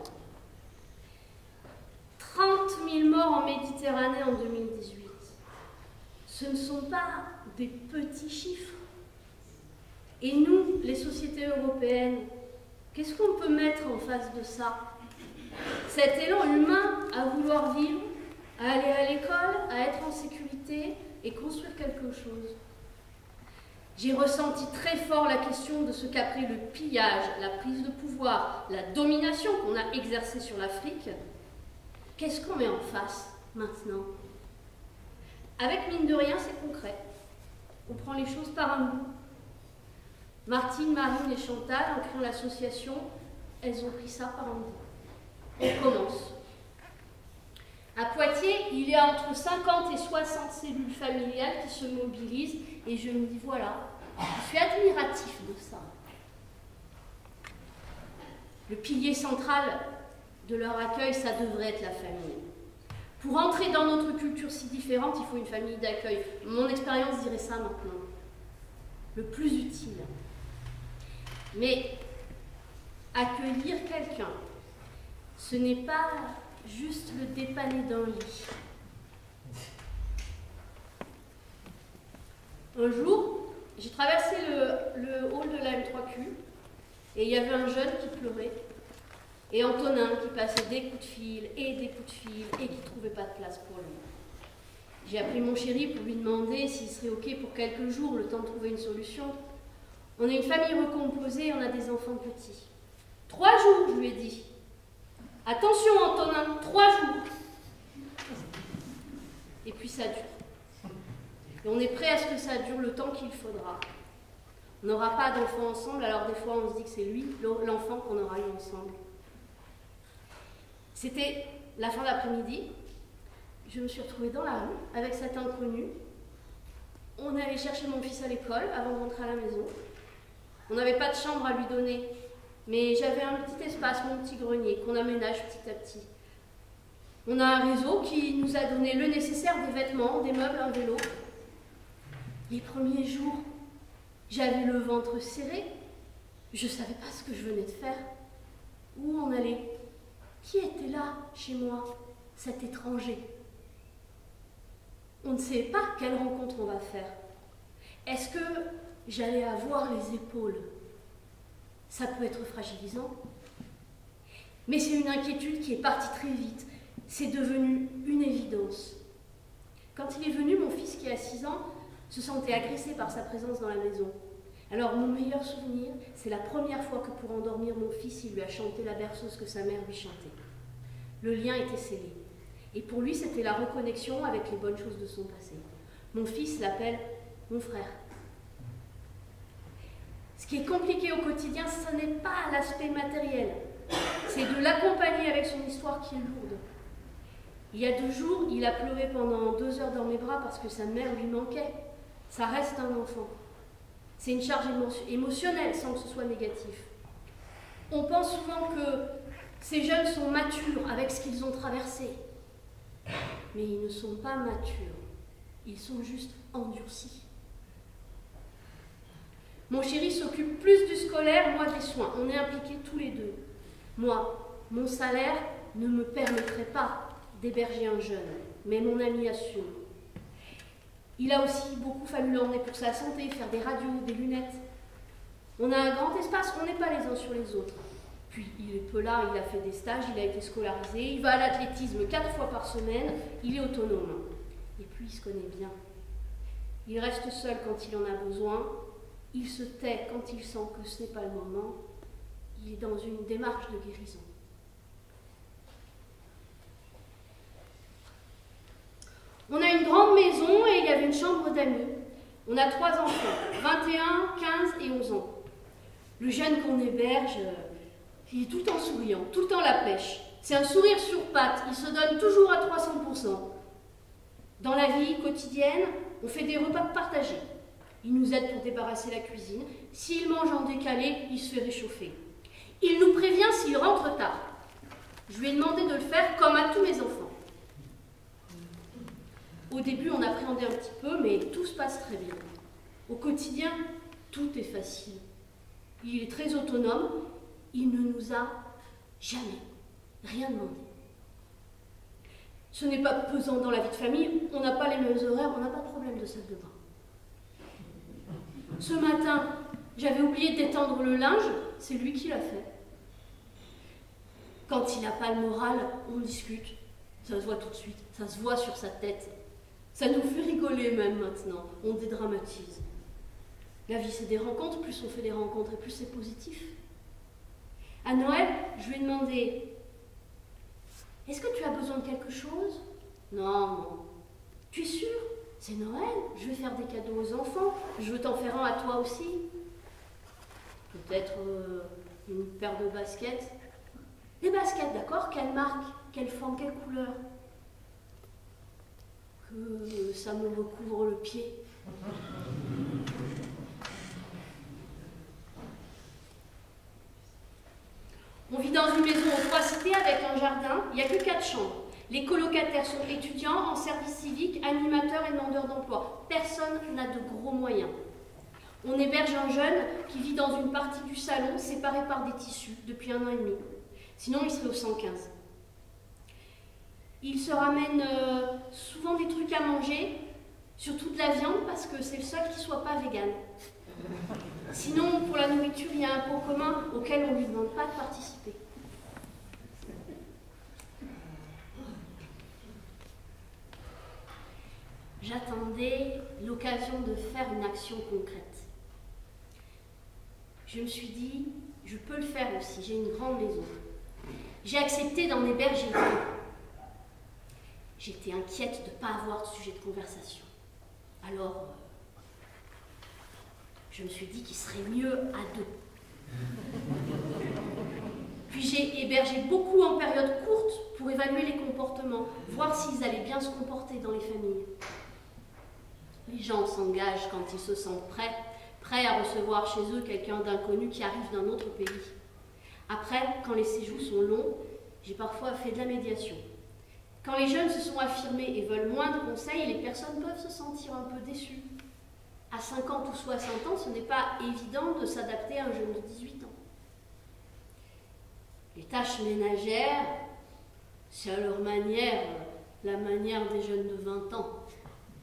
trente mille morts en Méditerranée en deux mille dix-huit. Ce ne sont pas des petits chiffres. Et nous, les sociétés européennes, qu'est-ce qu'on peut mettre en face de ça? Cet élan humain à vouloir vivre, à aller à l'école, à être en sécurité et construire quelque chose. J'ai ressenti très fort la question de ce qu'après le pillage, la prise de pouvoir, la domination qu'on a exercée sur l'Afrique, qu'est-ce qu'on met en face maintenant? Avec mine de rien, c'est concret. On prend les choses par un bout. Martine, Marine et Chantal, en créant l'association, elles ont pris ça par un bout. On commence. À Poitiers, il y a entre cinquante et soixante cellules familiales qui se mobilisent et je me dis voilà, je suis admiratif de ça. Le pilier central de leur accueil, ça devrait être la famille. Pour entrer dans notre culture si différente, il faut une famille d'accueil. Mon expérience dirait ça maintenant. Le plus utile. Mais accueillir quelqu'un, ce n'est pas juste le dépanner d'un lit. Un jour, j'ai traversé le, le hall de la M trois Q et il y avait un jeune qui pleurait et Antonin qui passait des coups de fil et des coups de fil et qui ne trouvait pas de place pour lui. J'ai appelé mon chéri pour lui demander s'il serait OK pour quelques jours, le temps de trouver une solution. On est une famille recomposée, on a des enfants petits. Trois jours, je lui ai dit. Attention Antonin, trois jours. Et puis ça dure. Et on est prêt à ce que ça dure le temps qu'il faudra. On n'aura pas d'enfant ensemble, alors des fois on se dit que c'est lui, l'enfant qu'on aura eu ensemble. C'était la fin d'après-midi. Je me suis retrouvée dans la rue avec cet inconnu. On allait chercher mon fils à l'école avant de rentrer à la maison. On n'avait pas de chambre à lui donner. Mais j'avais un petit espace, mon petit grenier, qu'on aménage petit à petit. On a un réseau qui nous a donné le nécessaire, des vêtements, des meubles, un vélo. Les premiers jours, j'avais le ventre serré. Je ne savais pas ce que je venais de faire. Où on allait? Qui était là, chez moi, cet étranger? On ne sait pas quelle rencontre on va faire. Est-ce que j'allais avoir les épaules? Ça peut être fragilisant. Mais c'est une inquiétude qui est partie très vite. C'est devenu une évidence. Quand il est venu, mon fils qui a six ans se sentait agressé par sa présence dans la maison. Alors mon meilleur souvenir, c'est la première fois que pour endormir mon fils, il lui a chanté la berceuse que sa mère lui chantait. Le lien était scellé. Et pour lui, c'était la reconnexion avec les bonnes choses de son passé. Mon fils l'appelle mon frère. Ce qui est compliqué au quotidien, ce n'est pas l'aspect matériel. C'est de l'accompagner avec son histoire qui est lourde. Il y a deux jours, il a pleuré pendant deux heures dans mes bras parce que sa mère lui manquait. Ça reste un enfant. C'est une charge émotionnelle sans que ce soit négatif. On pense souvent que ces jeunes sont matures avec ce qu'ils ont traversé. Mais ils ne sont pas matures. Ils sont juste endurcis. Mon chéri s'occupe plus du scolaire, moi des soins. On est impliqués tous les deux. Moi, mon salaire ne me permettrait pas d'héberger un jeune, mais mon ami assume. Il a aussi beaucoup fallu l'emmener pour sa santé, faire des radios, des lunettes. On a un grand espace, on n'est pas les uns sur les autres. Puis il est peu là, il a fait des stages, il a été scolarisé, il va à l'athlétisme quatre fois par semaine, il est autonome. Et puis il se connaît bien. Il reste seul quand il en a besoin, il se tait quand il sent que ce n'est pas le moment, il est dans une démarche de guérison. On a une grande maison et il y avait une chambre d'amis. On a trois enfants, vingt et un, quinze et onze ans. Le jeune qu'on héberge, il est tout le temps souriant, tout le temps la pêche. C'est un sourire sur pattes, il se donne toujours à trois cents pour cent. Dans la vie quotidienne, on fait des repas partagés. Il nous aide pour débarrasser la cuisine. S'il mange en décalé, il se fait réchauffer. Il nous prévient s'il rentre tard. Je lui ai demandé de le faire comme à tous mes enfants. Au début, on appréhendait un petit peu, mais tout se passe très bien. Au quotidien, tout est facile. Il est très autonome. Il ne nous a jamais rien demandé. Ce n'est pas pesant dans la vie de famille. On n'a pas les mêmes horaires, on n'a pas de problème de salle de bain. Ce matin, j'avais oublié d'étendre le linge. C'est lui qui l'a fait. Quand il n'a pas le moral, on discute. Ça se voit tout de suite. Ça se voit sur sa tête. Ça nous fait rigoler même maintenant, on dédramatise. La vie c'est des rencontres, plus on fait des rencontres et plus c'est positif. À Noël, je lui ai demandé, est-ce que tu as besoin de quelque chose? Non, non. Tu es sûr? C'est Noël, je vais faire des cadeaux aux enfants, je veux t'en faire un à toi aussi. Peut-être euh, une paire de baskets. Des baskets, d'accord? Quelle marque? Quelle forme? Quelle couleur? Que ça me recouvre le pied. On vit dans une maison aux trois cités avec un jardin, il n'y a que quatre chambres. Les colocataires sont étudiants, en service civique, animateurs et demandeurs d'emploi. Personne n'a de gros moyens. On héberge un jeune qui vit dans une partie du salon, séparé par des tissus, depuis un an et demi. Sinon, il serait au cent quinze. Il se ramène euh, souvent des trucs à manger, surtout de la viande, parce que c'est le seul qui ne soit pas vegan. Sinon, pour la nourriture, il y a un pot commun auquel on ne lui demande pas de participer. J'attendais l'occasion de faire une action concrète. Je me suis dit, je peux le faire aussi, j'ai une grande maison. J'ai accepté d'en héberger deux. J'étais inquiète de ne pas avoir de sujet de conversation. Alors, je me suis dit qu'il serait mieux à deux. Puis j'ai hébergé beaucoup en période courte pour évaluer les comportements, voir s'ils allaient bien se comporter dans les familles. Les gens s'engagent quand ils se sentent prêts, prêts à recevoir chez eux quelqu'un d'inconnu qui arrive d'un autre pays. Après, quand les séjours sont longs, j'ai parfois fait de la médiation. Quand les jeunes se sont affirmés et veulent moins de conseils, les personnes peuvent se sentir un peu déçues. À cinquante ou soixante ans, ce n'est pas évident de s'adapter à un jeune de dix-huit ans. Les tâches ménagères, c'est à leur manière, la manière des jeunes de vingt ans.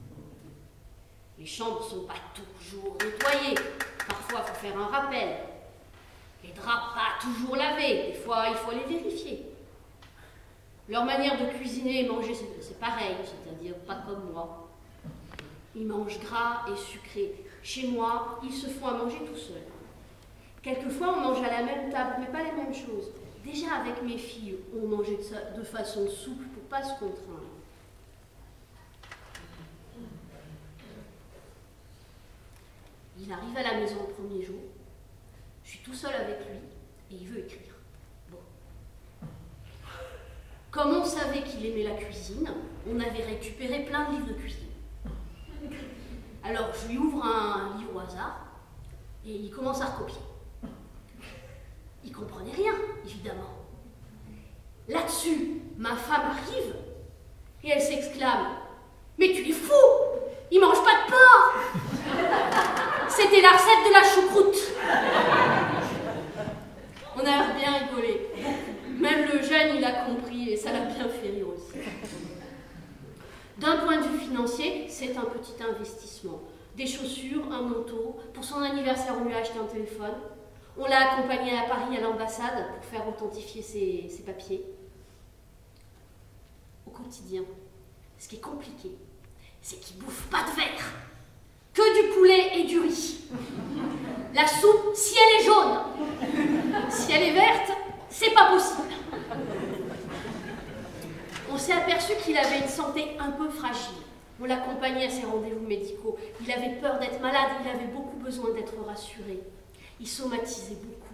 Les chambres ne sont pas toujours nettoyées. Parfois, il faut faire un rappel. Les draps pas toujours lavés. Des fois, il faut les vérifier. Leur manière de cuisiner et manger, c'est pareil, c'est-à-dire pas comme moi. Ils mangent gras et sucré. Chez moi, ils se font à manger tout seuls. Quelquefois, on mange à la même table, mais pas les mêmes choses. Déjà, avec mes filles, on mangeait de façon souple pour ne pas se contraindre. Il arrive à la maison le premier jour, je suis tout seul avec lui, et il veut écrire. Bon. Comme on savait qu'il aimait la cuisine, on avait récupéré plein de livres de cuisine. Alors, je lui ouvre un livre au hasard, et il commence à recopier. Il comprenait rien, évidemment. Là-dessus, ma femme arrive, et elle s'exclame « Mais tu es fou! Il mange pas de porc !» C'était la recette de la choucroute. On a bien rigolé. Même le jeune, il a compris et ça l'a bien fait rire aussi. D'un point de vue financier, c'est un petit investissement. Des chaussures, un manteau. Pour son anniversaire, on lui a acheté un téléphone. On l'a accompagné à Paris à l'ambassade pour faire authentifier ses, ses papiers. Au quotidien, ce qui est compliqué, c'est qu'il ne bouffe pas de verre. Que du poulet et du riz. La soupe, si elle est jaune, si elle est verte, c'est pas possible. On s'est aperçu qu'il avait une santé un peu fragile. On l'accompagnait à ses rendez-vous médicaux. Il avait peur d'être malade, il avait beaucoup besoin d'être rassuré. Il somatisait beaucoup.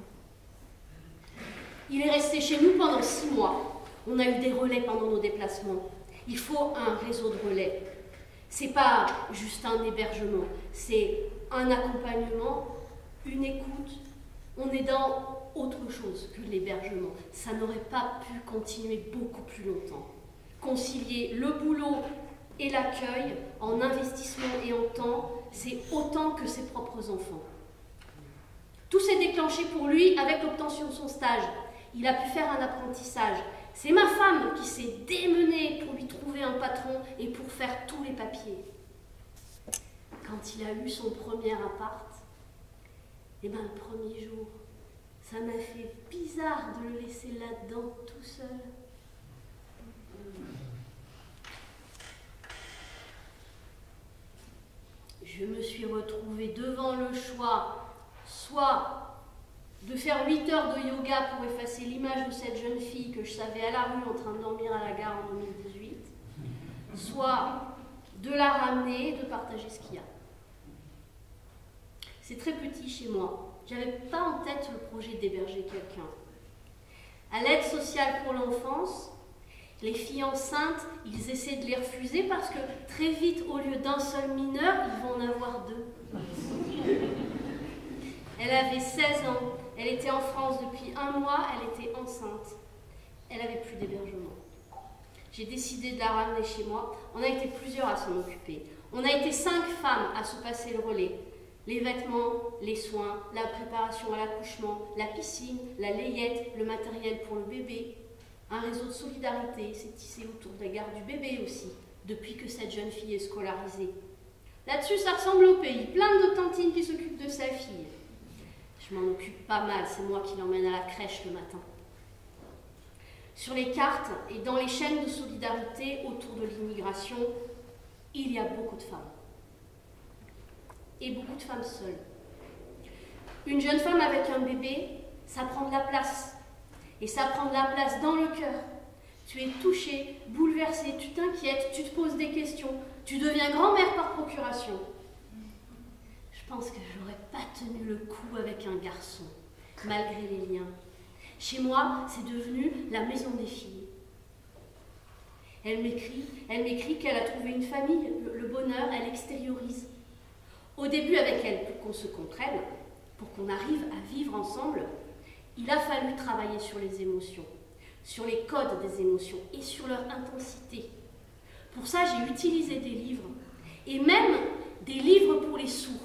Il est resté chez nous pendant six mois. On a eu des relais pendant nos déplacements. Il faut un réseau de relais. C'est pas juste un hébergement, c'est un accompagnement, une écoute. On est dans autre chose que l'hébergement. Ça n'aurait pas pu continuer beaucoup plus longtemps. Concilier le boulot et l'accueil en investissement et en temps, c'est autant que ses propres enfants. Tout s'est déclenché pour lui avec l'obtention de son stage. Il a pu faire un apprentissage. C'est ma femme qui s'est démenée pour lui trouver un patron et pour faire tous les papiers. Quand il a eu son premier appart, eh ben le premier jour, ça m'a fait bizarre de le laisser là-dedans tout seul. Je me suis retrouvée devant le choix, soit de faire huit heures de yoga pour effacer l'image de cette jeune fille que je savais à la rue en train de dormir à la gare en deux mille dix-huit, soit de la ramener et de partager ce qu'il y a. C'est très petit chez moi. J'avais pas en tête le projet d'héberger quelqu'un. À l'aide sociale pour l'enfance, les filles enceintes, ils essaient de les refuser parce que très vite, au lieu d'un seul mineur, ils vont en avoir deux. Elle avait seize ans. Elle était en France depuis un mois, elle était enceinte. Elle n'avait plus d'hébergement. J'ai décidé de la ramener chez moi. On a été plusieurs à s'en occuper. On a été cinq femmes à se passer le relais. Les vêtements, les soins, la préparation à l'accouchement, la piscine, la layette, le matériel pour le bébé. Un réseau de solidarité s'est tissé autour de la garde du bébé aussi, depuis que cette jeune fille est scolarisée. Là-dessus, ça ressemble au pays. Plein de tantines qui s'occupent de sa fille. Je m'en occupe pas mal, c'est moi qui l'emmène à la crèche le matin. Sur les cartes et dans les chaînes de solidarité autour de l'immigration, il y a beaucoup de femmes. Et beaucoup de femmes seules. Une jeune femme avec un bébé, ça prend de la place. Et ça prend de la place dans le cœur. Tu es touché, bouleversé, tu t'inquiètes, tu te poses des questions, tu deviens grand-mère par procuration. Je pense que je n'aurais pas tenu le coup avec un garçon, malgré les liens. Chez moi, c'est devenu la maison des filles. Elle m'écrit, elle m'écrit qu'elle a trouvé une famille, le, le bonheur, elle extériorise. Au début, avec elle, pour qu'on se comprenne, pour qu'on arrive à vivre ensemble, il a fallu travailler sur les émotions, sur les codes des émotions et sur leur intensité. Pour ça, j'ai utilisé des livres, et même des livres pour les sourds.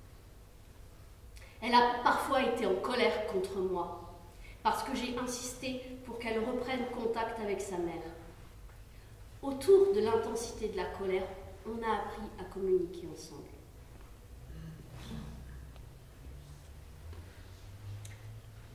Elle a parfois été en colère contre moi, parce que j'ai insisté pour qu'elle reprenne contact avec sa mère. Autour de l'intensité de la colère, on a appris à communiquer ensemble.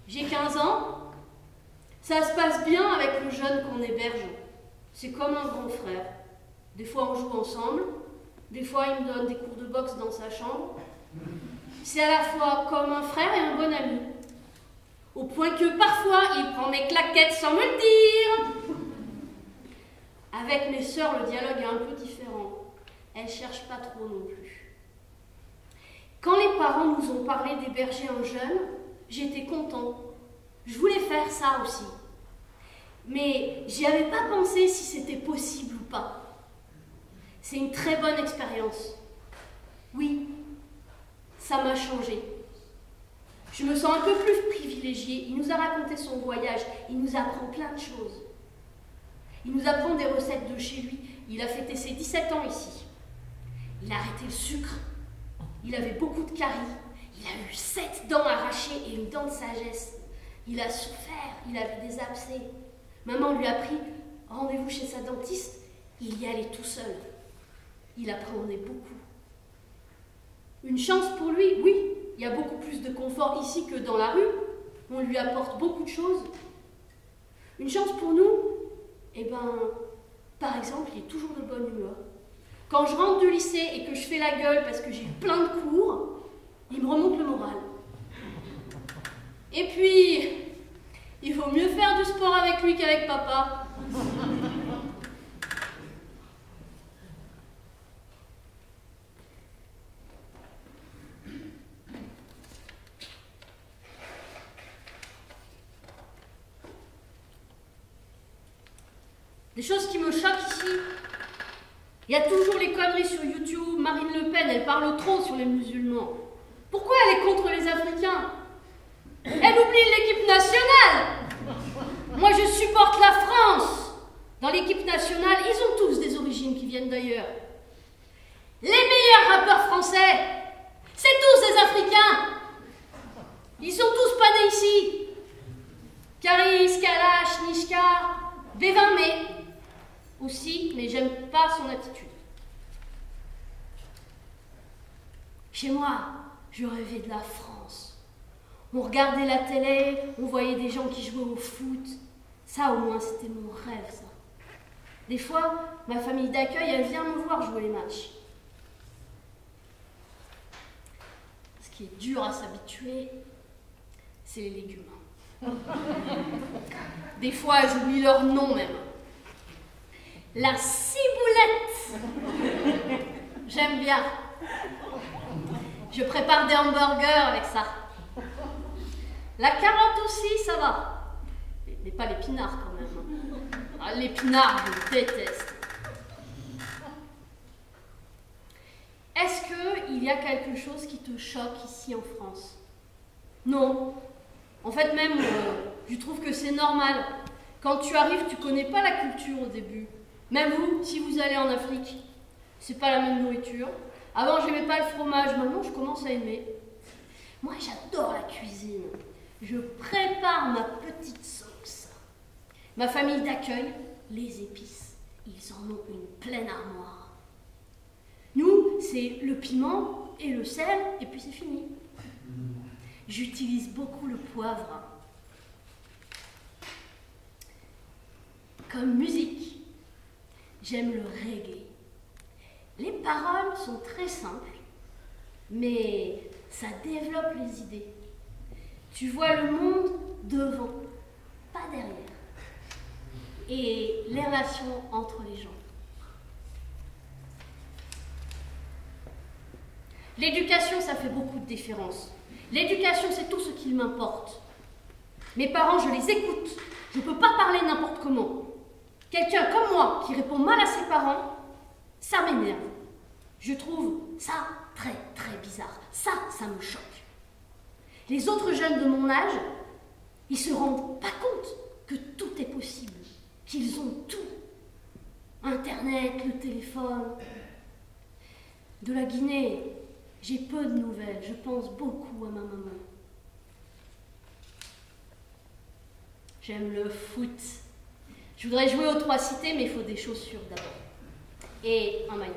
J'ai quinze ans. Ça se passe bien avec le jeune qu'on héberge. C'est comme un grand frère. Des fois on joue ensemble, des fois il me donne des cours de boxe dans sa chambre. C'est à la fois comme un frère et un bon ami. Au point que parfois il prend mes claquettes sans me le dire. Avec mes sœurs, le dialogue est un peu différent. Elles ne cherchent pas trop non plus. Quand les parents nous ont parlé d'héberger un jeune, j'étais content. Je voulais faire ça aussi. Mais j'y avais pas pensé si c'était possible ou pas. C'est une très bonne expérience. Oui, ça m'a changé. Je me sens un peu plus privilégiée. Il nous a raconté son voyage. Il nous apprend plein de choses. Il nous apprend des recettes de chez lui. Il a fêté ses dix-sept ans ici. Il a arrêté le sucre. Il avait beaucoup de caries. Il a eu sept dents arrachées et une dent de sagesse. Il a souffert. Il avait des abcès. Maman lui a pris rendez-vous chez sa dentiste. Il y allait tout seul. Il apprenait beaucoup. Une chance pour lui, oui. Il y a beaucoup plus de confort ici que dans la rue. On lui apporte beaucoup de choses. Une chance pour nous, eh ben, par exemple, il est toujours de bonne humeur. Quand je rentre du lycée et que je fais la gueule parce que j'ai eu plein de cours, il me remonte le moral. Et puis, il vaut mieux faire du sport avec lui qu'avec papa. Des choses qui me choquent ici. Il y a toujours les conneries sur YouTube. Marine Le Pen, elle parle trop sur les musulmans. Pourquoi elle est contre les Africains? Elle oublie l'équipe nationale. Moi, je supporte la France. Dans l'équipe nationale, ils ont tous des origines qui viennent d'ailleurs. Les meilleurs rappeurs français, c'est tous des Africains. Ils sont tous pas nés ici. Caris, Kalash, Nishka, B vingt mai aussi, mais j'aime pas son attitude. Chez moi, je rêvais de la France. On regardait la télé, on voyait des gens qui jouaient au foot. Ça, au moins, c'était mon rêve, ça. Des fois, ma famille d'accueil, elle vient me voir jouer les matchs. Ce qui est dur à s'habituer, c'est les légumes. Des fois, j'oublie leur nom même. La ciboulette. J'aime bien. Je prépare des hamburgers avec ça. La carotte aussi, ça va. Mais pas l'épinard quand même. Ah, l'épinard, je déteste. Est-ce qu'il y a quelque chose qui te choque ici en France? Non. En fait, même, euh, je trouve que c'est normal. Quand tu arrives, tu connais pas la culture au début. Même vous, si vous allez en Afrique, c'est pas la même nourriture. Avant, j'aimais pas le fromage. Maintenant, je commence à aimer. Moi, j'adore la cuisine. Je prépare ma petite sauce. Ma famille d'accueil, les épices. Ils en ont une pleine armoire. Nous, c'est le piment et le sel, et puis c'est fini. J'utilise beaucoup le poivre. Comme musique, j'aime le reggae. Les paroles sont très simples, mais ça développe les idées. Tu vois le monde devant, pas derrière. Et les relations entre les gens. L'éducation, ça fait beaucoup de différence. L'éducation, c'est tout ce qui m'importe. Mes parents, je les écoute. Je ne peux pas parler n'importe comment. Quelqu'un comme moi qui répond mal à ses parents, ça m'énerve. Je trouve ça très, très bizarre. Ça, ça me choque. Les autres jeunes de mon âge, ils se rendent pas compte que tout est possible, qu'ils ont tout. Internet, le téléphone. De la Guinée, j'ai peu de nouvelles. Je pense beaucoup à ma maman. J'aime le foot. Je voudrais jouer aux Trois Cités, mais il faut des chaussures d'abord. Et un maillot.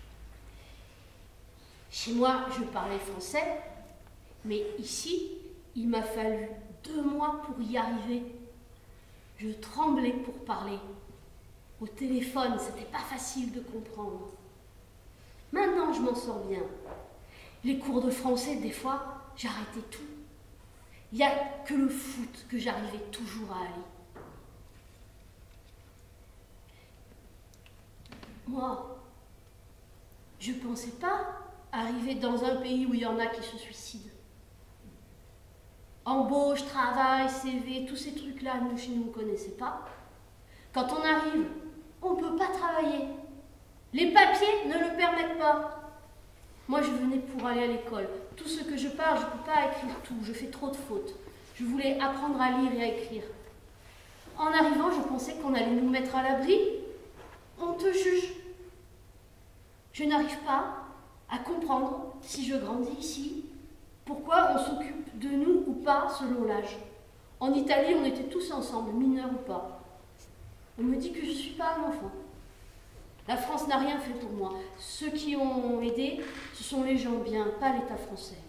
Chez moi, je parlais français, mais ici, Il m'a fallu deux mois pour y arriver. Je tremblais pour parler. Au téléphone, c'était pas facile de comprendre. Maintenant, je m'en sors bien. Les cours de français, des fois, j'arrêtais tout. Il n'y a que le foot que j'arrivais toujours à aller. Moi, je ne pensais pas arriver dans un pays où il y en a qui se suicident. Embauche, travail, C V, tous ces trucs-là, nous, chez nous, on ne connaissait pas. Quand on arrive, on ne peut pas travailler. Les papiers ne le permettent pas. Moi, je venais pour aller à l'école. Tout ce que je parle, je ne peux pas écrire tout. Je fais trop de fautes. Je voulais apprendre à lire et à écrire. En arrivant, je pensais qu'on allait nous mettre à l'abri. On te juge. Je n'arrive pas à comprendre, si je grandis ici, pourquoi on s'occupe de nous ou pas selon l'âge. En Italie, on était tous ensemble, mineurs ou pas. On me dit que je ne suis pas un enfant. La France n'a rien fait pour moi. Ceux qui ont aidé, ce sont les gens bien, pas l'État français.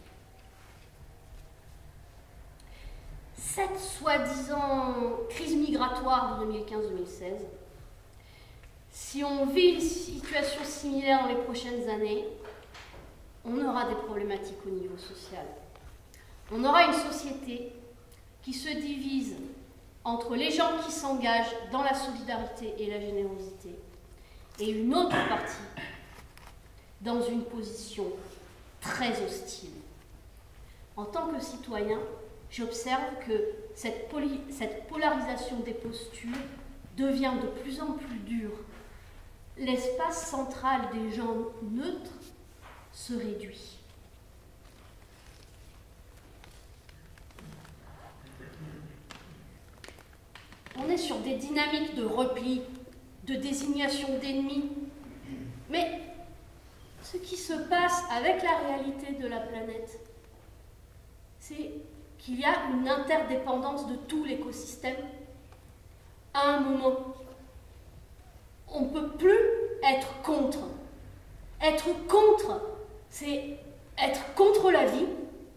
Cette soi-disant crise migratoire de deux mille quinze deux mille seize, si on vit une situation similaire dans les prochaines années, on aura des problématiques au niveau social. On aura une société qui se divise entre les gens qui s'engagent dans la solidarité et la générosité et une autre partie dans une position très hostile. En tant que citoyen, j'observe que cette, cette polarisation des postures devient de plus en plus dure. L'espace central des gens neutres se réduit. On est sur des dynamiques de repli, de désignation d'ennemis. Mais ce qui se passe avec la réalité de la planète, c'est qu'il y a une interdépendance de tout l'écosystème. À un moment, on ne peut plus être contre. Être contre, c'est être contre la vie.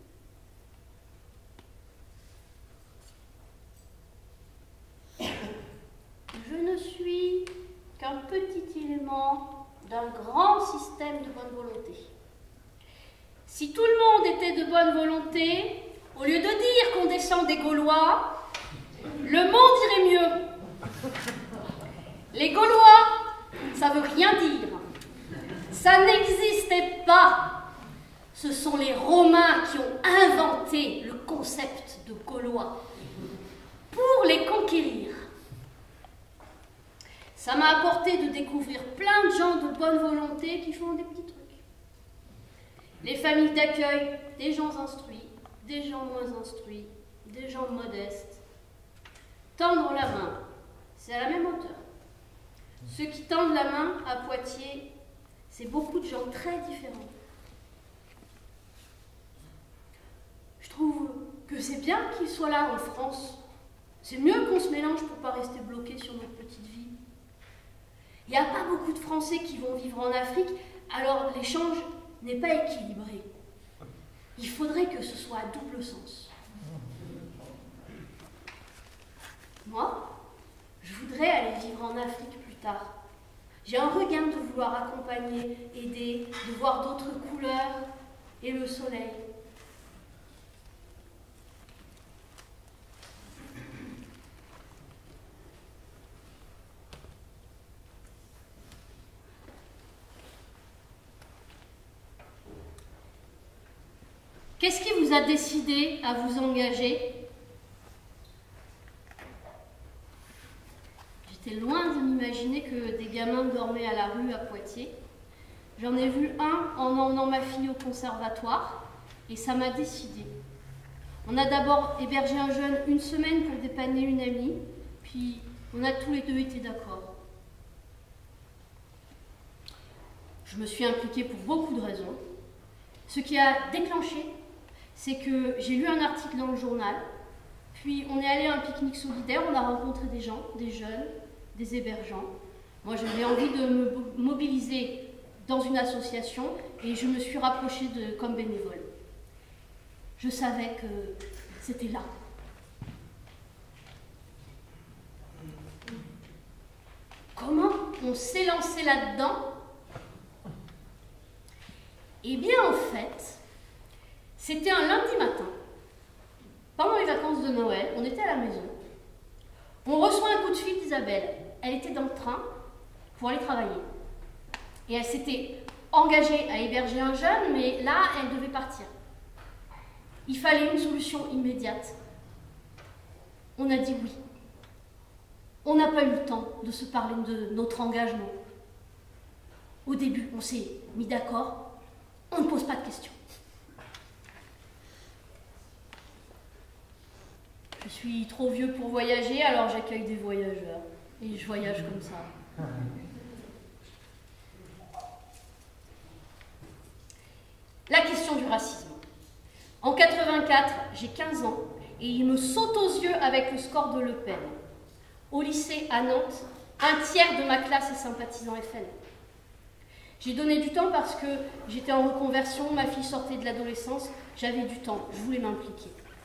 Je ne suis qu'un petit élément d'un grand système de bonne volonté. Si tout le monde était de bonne volonté, au lieu de dire qu'on descend des Gaulois, le monde irait mieux. Les Gaulois, ça veut rien dire. Ça n'existait pas. Ce sont les Romains qui ont inventé le concept de Gaulois pour les conquérir. Ça m'a apporté de découvrir plein de gens de bonne volonté qui font des petits trucs. Les familles d'accueil, des gens instruits, des gens moins instruits, des gens modestes. Tendre la main, c'est à la même hauteur. Ceux qui tendent la main à Poitiers, c'est beaucoup de gens très différents. Je trouve que c'est bien qu'ils soient là en France. C'est mieux qu'on se mélange pour ne pas rester bloqué sur notre petite vie. Il n'y a pas beaucoup de Français qui vont vivre en Afrique, alors l'échange n'est pas équilibré. Il faudrait que ce soit à double sens. Moi, je voudrais aller vivre en Afrique plus tard. J'ai un regain de vouloir accompagner, aider, de voir d'autres couleurs et le soleil. Qu'est-ce qui vous a décidé à vous engager? J'étais loin de m'imaginer que des gamins dormaient à la rue à Poitiers. J'en ai vu un en emmenant ma fille au conservatoire et ça m'a décidé. On a d'abord hébergé un jeune une semaine pour dépanner une amie, puis on a tous les deux été d'accord. Je me suis impliquée pour beaucoup de raisons. Ce qui a déclenché, c'est que j'ai lu un article dans le journal, puis on est allé à un pique-nique solidaire, on a rencontré des gens, des jeunes, des hébergeants. Moi, j'avais envie de me mobiliser dans une association et je me suis rapprochée de, comme bénévole. Je savais que c'était là. Comment on s'est lancé là-dedans? Eh bien, en fait, c'était un lundi matin, pendant les vacances de Noël, on était à la maison. On reçoit un coup de fil d'Isabelle. Elle était dans le train pour aller travailler. Et elle s'était engagée à héberger un jeune, mais là, elle devait partir. Il fallait une solution immédiate. On a dit oui. On n'a pas eu le temps de se parler de notre engagement. Au début, on s'est mis d'accord, on ne pose pas de questions. Je suis trop vieux pour voyager, alors j'accueille des voyageurs. Et je voyage comme ça. La question du racisme. En quatre-vingt-quatre, j'ai quinze ans et il me saute aux yeux avec le score de Le Pen. Au lycée à Nantes, un tiers de ma classe est sympathisant F N. J'ai donné du temps parce que j'étais en reconversion, ma fille sortait de l'adolescence, j'avais du temps, je voulais m'impliquer.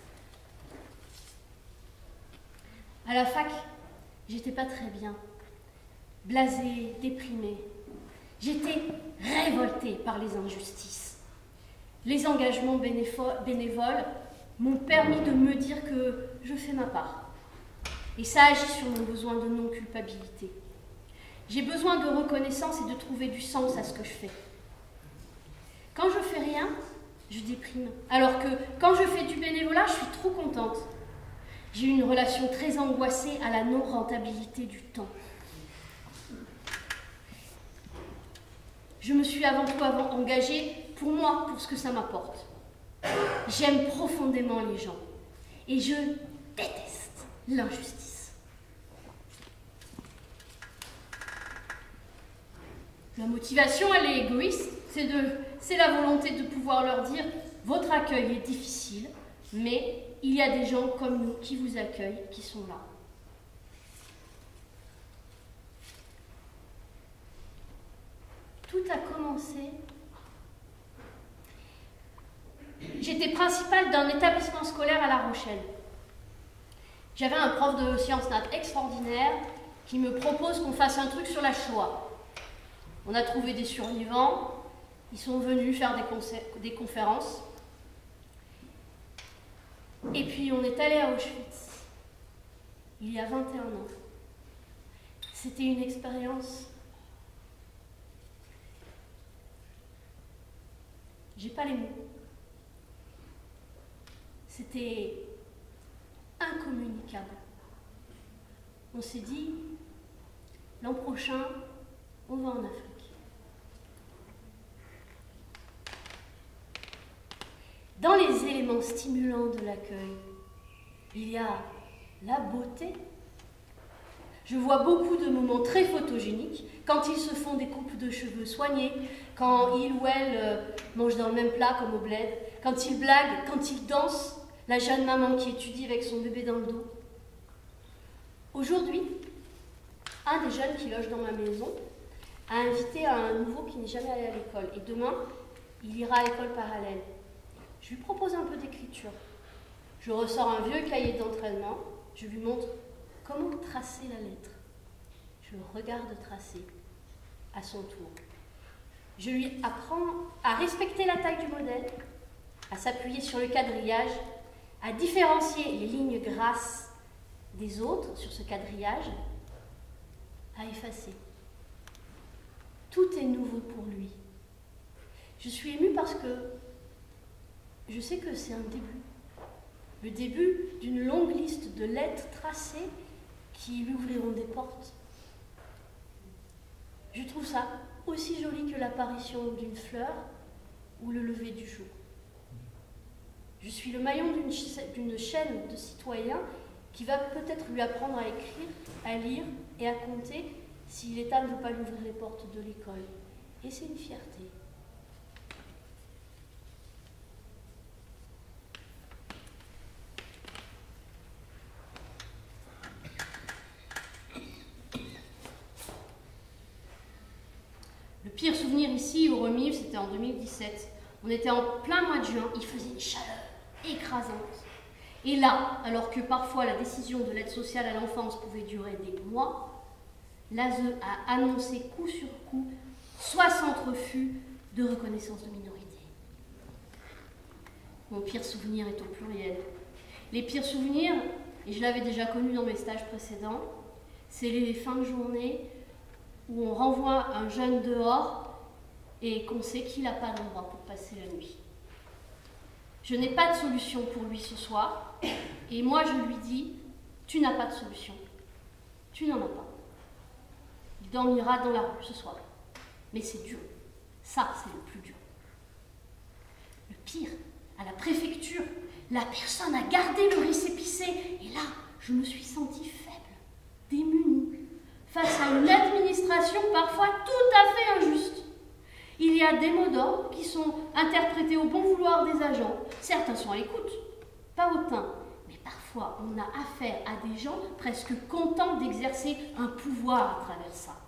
À la fac, j'étais pas très bien, blasée, déprimée. J'étais révoltée par les injustices. Les engagements bénévoles m'ont permis de me dire que je fais ma part. Et ça agit sur mon besoin de non-culpabilité. J'ai besoin de reconnaissance et de trouver du sens à ce que je fais. Quand je fais rien, je déprime. Alors que quand je fais du bénévolat, je suis trop contente. J'ai une relation très angoissée à la non-rentabilité du temps. Je me suis avant tout avant engagée pour moi, pour ce que ça m'apporte. J'aime profondément les gens et je déteste l'injustice. La motivation, elle est égoïste, c'est de, c'est la volonté de pouvoir leur dire « Votre accueil est difficile, mais il y a des gens comme nous qui vous accueillent, qui sont là. » Tout a commencé. J'étais principale d'un établissement scolaire à La Rochelle. J'avais un prof de sciences nat extraordinaire qui me propose qu'on fasse un truc sur la Shoah. On a trouvé des survivants, ils sont venus faire des, des conférences. Et puis on est allé à Auschwitz, il y a vingt et un ans. C'était une expérience. J'ai pas les mots. C'était incommunicable. On s'est dit, l'an prochain, on va en Afrique. Dans les éléments stimulants de l'accueil, il y a la beauté. Je vois beaucoup de moments très photogéniques, quand ils se font des coupes de cheveux soignées, quand ils ou elles euh, mangent dans le même plat comme au bled, quand ils blaguent, quand ils dansent, la jeune maman qui étudie avec son bébé dans le dos. Aujourd'hui, un des jeunes qui loge dans ma maison a invité un nouveau qui n'est jamais allé à l'école. Et demain, il ira à l'école parallèle. Je lui propose un peu d'écriture. Je ressors un vieux cahier d'entraînement. Je lui montre comment tracer la lettre. Je le regarde tracer à son tour. Je lui apprends à respecter la taille du modèle, à s'appuyer sur le quadrillage, à différencier les lignes grasses des autres sur ce quadrillage, à effacer. Tout est nouveau pour lui. Je suis émue parce que je sais que c'est un début. Le début d'une longue liste de lettres tracées qui lui ouvriront des portes. Je trouve ça aussi joli que l'apparition d'une fleur ou le lever du jour. Je suis le maillon d'une chaîne de citoyens qui va peut-être lui apprendre à écrire, à lire et à compter s'il est temps de ne pas lui ouvrir les portes de l'école. Et c'est une fierté. Le pire souvenir ici au Remif, c'était en deux mille dix-sept. On était en plein mois de juin, il faisait une chaleur écrasante. Et là, alors que parfois la décision de l'aide sociale à l'enfance pouvait durer des mois, l'A S E a annoncé coup sur coup soixante refus de reconnaissance de minorité. Mon pire souvenir est au pluriel. Les pires souvenirs, et je l'avais déjà connu dans mes stages précédents, c'est les fins de journée où on renvoie un jeune dehors et qu'on sait qu'il n'a pas d'endroit pour passer la nuit. Je n'ai pas de solution pour lui ce soir, et moi je lui dis, tu n'as pas de solution, tu n'en as pas. Il dormira dans la rue ce soir, mais c'est dur, ça c'est le plus dur. Le pire, à la préfecture, la personne a gardé le récépissé, et là, je me suis sentie faible, démunie, face à une administration parfois tout à fait injuste. Il y a des mots d'ordre qui sont interprétés au bon vouloir des agents. Certains sont à l'écoute, pas autant, mais parfois on a affaire à des gens presque contents d'exercer un pouvoir à travers ça.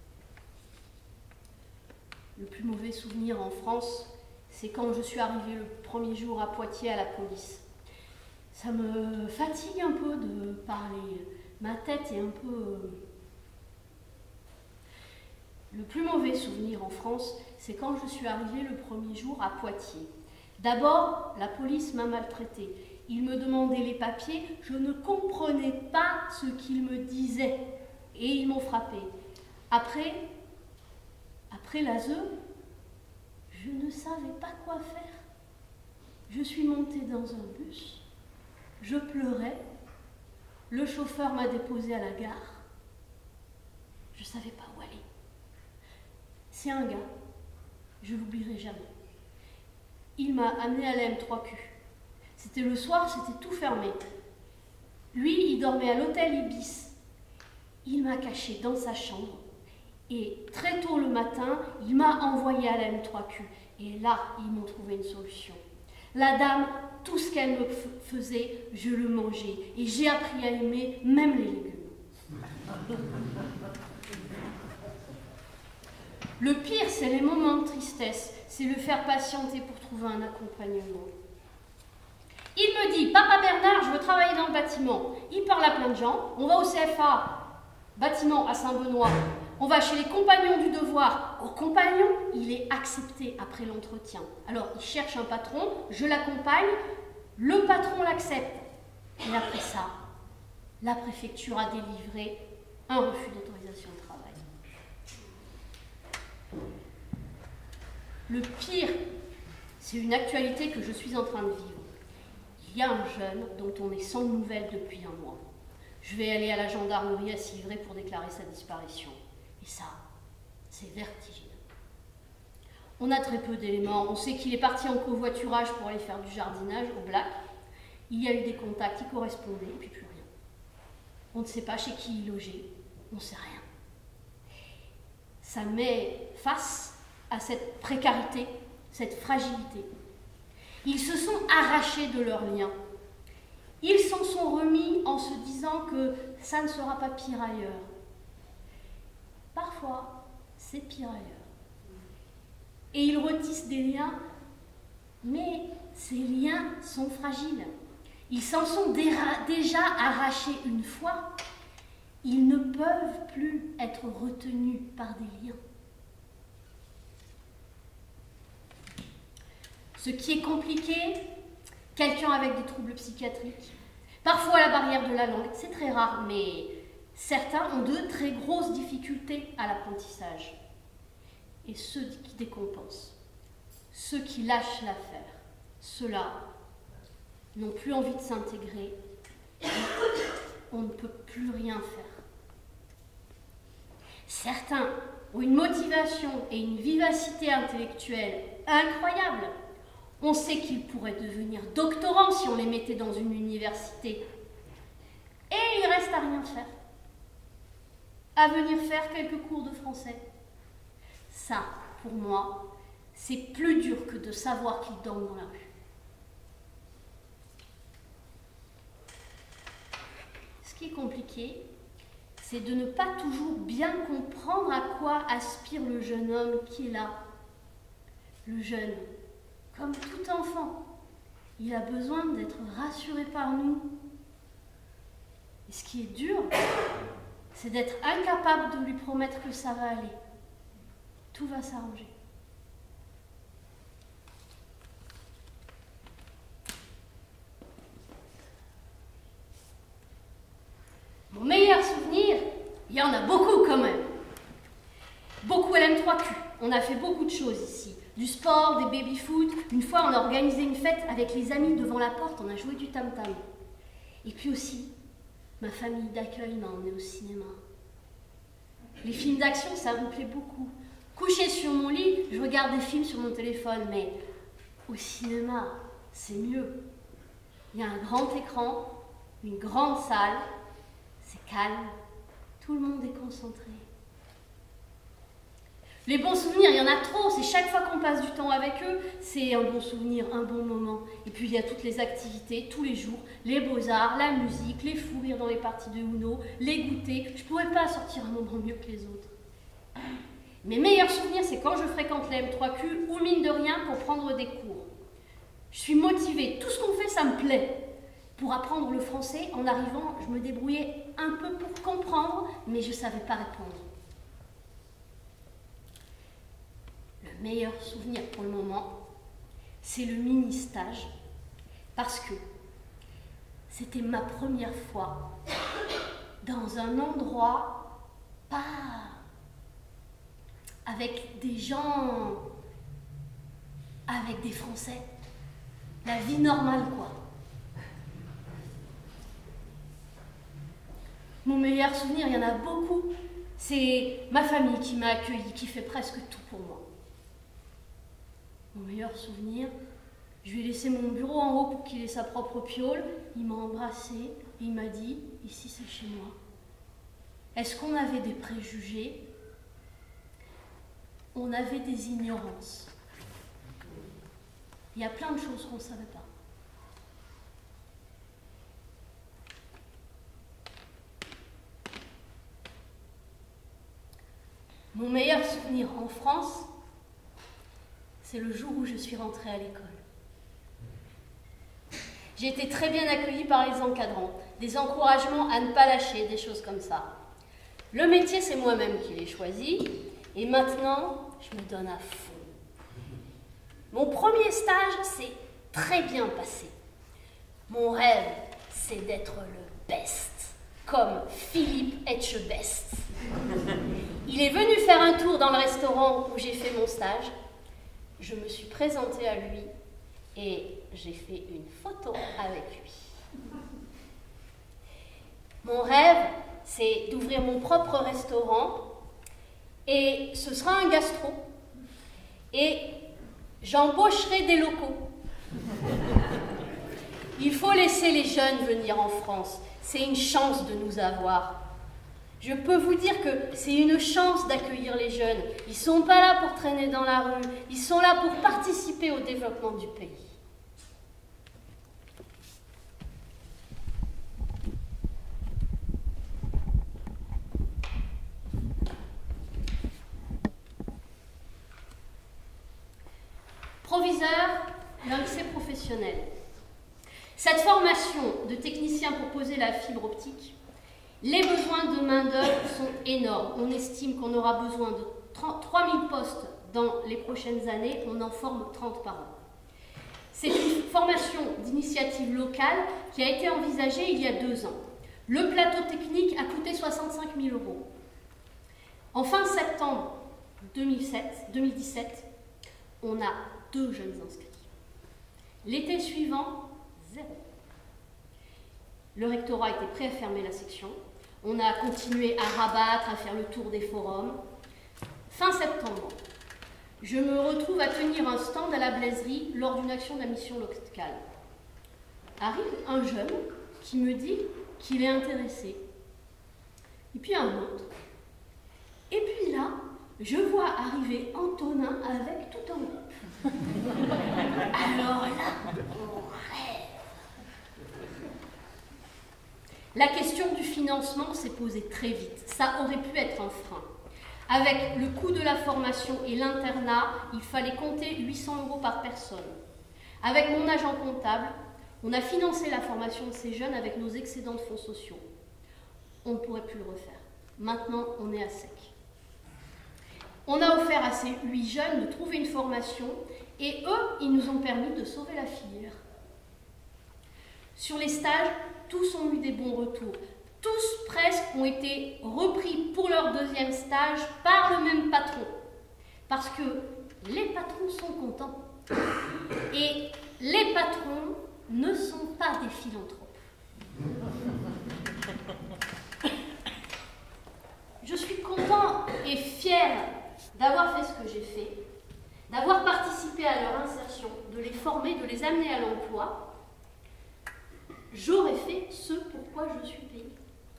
Le plus mauvais souvenir en France, c'est quand je suis arrivée le premier jour à Poitiers à la police. Ça me fatigue un peu de parler. Ma tête est un peu... Le plus mauvais souvenir en France, c'est quand je suis arrivée le premier jour à Poitiers. D'abord, la police m'a maltraitée. Ils me demandaient les papiers, je ne comprenais pas ce qu'ils me disaient et ils m'ont frappée. Après, après l'A S E, je ne savais pas quoi faire. Je suis montée dans un bus, je pleurais, le chauffeur m'a déposée à la gare, je ne savais pas où aller. C'est un gars, je ne l'oublierai jamais. Il m'a amené à la M trois Q. C'était le soir, c'était tout fermé. Lui, il dormait à l'hôtel Ibis. Il m'a caché dans sa chambre. Et très tôt le matin, il m'a envoyé à la M trois Q. Et là, ils m'ont trouvé une solution. La dame, tout ce qu'elle me faisait, je le mangeais. Et j'ai appris à aimer même les légumes. Le pire, c'est les moments de tristesse. C'est le faire patienter pour trouver un accompagnement. Il me dit, papa Bernard, je veux travailler dans le bâtiment. Il parle à plein de gens. On va au C F A, bâtiment à Saint-Benoît. On va chez les compagnons du devoir. Au compagnon, il est accepté après l'entretien. Alors, il cherche un patron, je l'accompagne, le patron l'accepte. Et après ça, la préfecture a délivré un refus d'autorisation de travail. Le pire, c'est une actualité que je suis en train de vivre. Il y a un jeune dont on est sans nouvelles depuis un mois. Je vais aller à la gendarmerie à Civray pour déclarer sa disparition. Et ça, c'est vertigineux. On a très peu d'éléments. On sait qu'il est parti en covoiturage pour aller faire du jardinage au Black. Il y a eu des contacts qui correspondaient, et puis plus rien. On ne sait pas chez qui il logeait. On ne sait rien. Ça met face à cette précarité, cette fragilité. Ils se sont arrachés de leurs liens. Ils s'en sont remis en se disant que ça ne sera pas pire ailleurs. Parfois, c'est pire ailleurs. Et ils retissent des liens, mais ces liens sont fragiles. Ils s'en sont déjà arrachés une fois. Ils ne peuvent plus être retenus par des liens. Ce qui est compliqué, quelqu'un avec des troubles psychiatriques, parfois la barrière de la langue, c'est très rare, mais certains ont de très grosses difficultés à l'apprentissage. Et ceux qui décompensent, ceux qui lâchent l'affaire, ceux-là n'ont plus envie de s'intégrer, on ne peut plus rien faire. Certains ont une motivation et une vivacité intellectuelle incroyables. On sait qu'ils pourraient devenir doctorants si on les mettait dans une université. Et il reste à rien faire. À venir faire quelques cours de français. Ça, pour moi, c'est plus dur que de savoir qu'ils dorment dans la rue. Ce qui est compliqué, c'est de ne pas toujours bien comprendre à quoi aspire le jeune homme qui est là. Le jeune, comme tout enfant, il a besoin d'être rassuré par nous. Et ce qui est dur, c'est d'être incapable de lui promettre que ça va aller. Tout va s'arranger. Mon meilleur souvenir, il y en a beaucoup quand même. Beaucoup L M trois Q. On a fait beaucoup de choses ici. Du sport, des baby-foot. Une fois, on a organisé une fête avec les amis devant la porte. On a joué du tam-tam. Et puis aussi, ma famille d'accueil m'a emmenée au cinéma. Les films d'action, ça me plaît beaucoup. Couché sur mon lit, je regarde des films sur mon téléphone. Mais au cinéma, c'est mieux. Il y a un grand écran, une grande salle. C'est calme. Tout le monde est concentré. Les bons souvenirs, il y en a trop. C'est chaque fois qu'on passe du temps avec eux, c'est un bon souvenir, un bon moment. Et puis il y a toutes les activités, tous les jours, les beaux-arts, la musique, les fous rires dans les parties de Uno, les goûters. Je ne pourrais pas sortir un moment mieux que les autres. Mes meilleurs souvenirs, c'est quand je fréquente la M trois Q ou mine de rien pour prendre des cours. Je suis motivée. Tout ce qu'on fait, ça me plaît. Pour apprendre le français, en arrivant, je me débrouillais un peu pour comprendre, mais je ne savais pas répondre. Le meilleur souvenir pour le moment, c'est le mini-stage, parce que c'était ma première fois dans un endroit pas avec des gens, avec des Français, la vie normale quoi. Mon meilleur souvenir, il y en a beaucoup, c'est ma famille qui m'a accueilli, qui fait presque tout pour moi. Mon meilleur souvenir, je lui ai laissé mon bureau en haut pour qu'il ait sa propre piole. Il m'a embrassé et il m'a dit, ici c'est chez moi. Est-ce qu'on avait des préjugés? On avait des ignorances. Il y a plein de choses qu'on ne savait pas. Mon meilleur souvenir en France, c'est le jour où je suis rentrée à l'école. J'ai été très bien accueillie par les encadrants, des encouragements à ne pas lâcher, des choses comme ça. Le métier, c'est moi-même qui l'ai choisi, et maintenant, je me donne à fond. Mon premier stage s'est très bien passé. Mon rêve, c'est d'être le best, comme Philippe Etchebest. Il est venu faire un tour dans le restaurant où j'ai fait mon stage. Je me suis présentée à lui et j'ai fait une photo avec lui. Mon rêve, c'est d'ouvrir mon propre restaurant et ce sera un gastro et j'embaucherai des locaux. Il faut laisser les jeunes venir en France. C'est une chance de nous avoir. Je peux vous dire que c'est une chance d'accueillir les jeunes. Ils ne sont pas là pour traîner dans la rue, ils sont là pour participer au développement du pays. Proviseur d'un lycée professionnel. Cette formation de technicien pour poser la fibre optique, les besoins de main-d'œuvre sont énormes. On estime qu'on aura besoin de trois mille postes dans les prochaines années. On en forme trente par an. C'est une formation d'initiative locale qui a été envisagée il y a deux ans. Le plateau technique a coûté soixante-cinq mille euros. En fin septembre deux mille dix-sept, on a deux jeunes inscrits. L'été suivant, zéro. Le rectorat était prêt à fermer la section. On a continué à rabattre, à faire le tour des forums. Fin septembre, je me retrouve à tenir un stand à la Blaiserie lors d'une action de la mission locale. Arrive un jeune qui me dit qu'il est intéressé. Et puis un autre. Et puis là, je vois arriver Antonin avec tout un groupe. Alors là, on rêve. La question du financement s'est posée très vite. Ça aurait pu être un frein. Avec le coût de la formation et l'internat, il fallait compter huit cents euros par personne. Avec mon agent comptable, on a financé la formation de ces jeunes avec nos excédents de fonds sociaux. On ne pourrait plus le refaire. Maintenant, on est à sec. On a offert à ces huit jeunes de trouver une formation et eux, ils nous ont permis de sauver la filière. Sur les stages, tous ont eu des bons retours. Tous presque ont été repris pour leur deuxième stage par le même patron. Parce que les patrons sont contents. Et les patrons ne sont pas des philanthropes. Je suis content et fière d'avoir fait ce que j'ai fait, d'avoir participé à leur insertion, de les former, de les amener à l'emploi. J'aurais fait ce pourquoi je suis payée.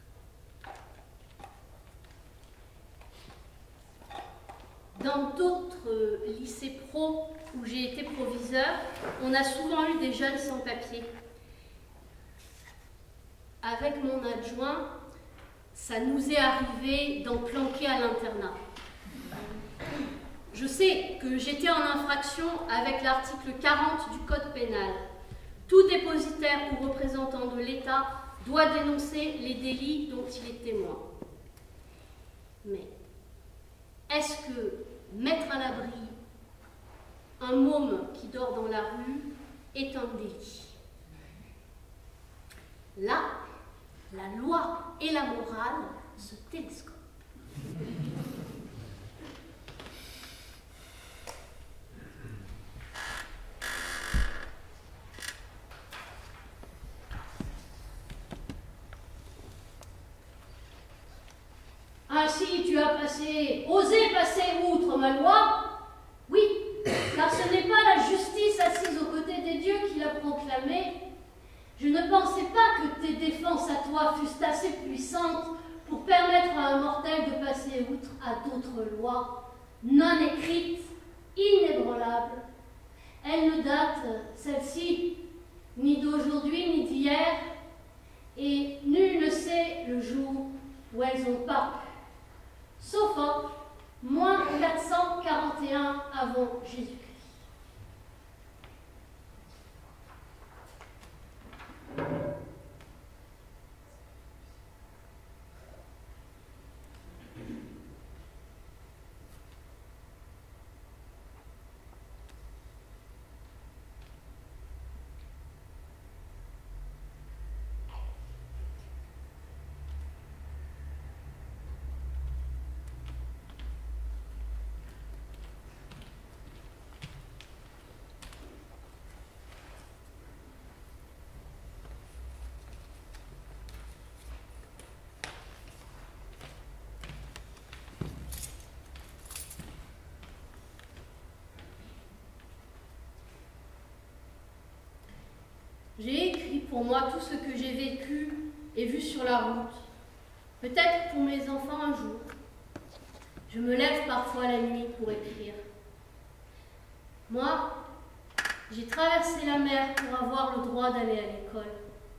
Dans d'autres lycées pro où j'ai été proviseur, on a souvent eu des jeunes sans papier. Avec mon adjoint, ça nous est arrivé d'en planquer à l'internat. Je sais que j'étais en infraction avec l'article quarante du Code pénal. Tout dépositaire ou représentant de l'État doit dénoncer les délits dont il est témoin. Mais est-ce que mettre à l'abri un môme qui dort dans la rue est un délit? Là, la loi et la morale se télescopent. Ainsi, tu as passé, osé passer outre ma loi? Oui, car ce n'est pas la justice assise aux côtés des dieux qui l'a proclamée. Je ne pensais pas que tes défenses à toi fussent assez puissantes pour permettre à un mortel de passer outre à d'autres lois, non écrites, inébranlables. Elles ne datent, celles-ci, ni d'aujourd'hui ni d'hier, et nul ne sait le jour où elles ont paru. Sauf en moins quatre cent quarante et un avant Jésus-Christ. J'ai écrit pour moi tout ce que j'ai vécu et vu sur la route. Peut-être pour mes enfants un jour. Je me lève parfois la nuit pour écrire. Moi, j'ai traversé la mer pour avoir le droit d'aller à l'école.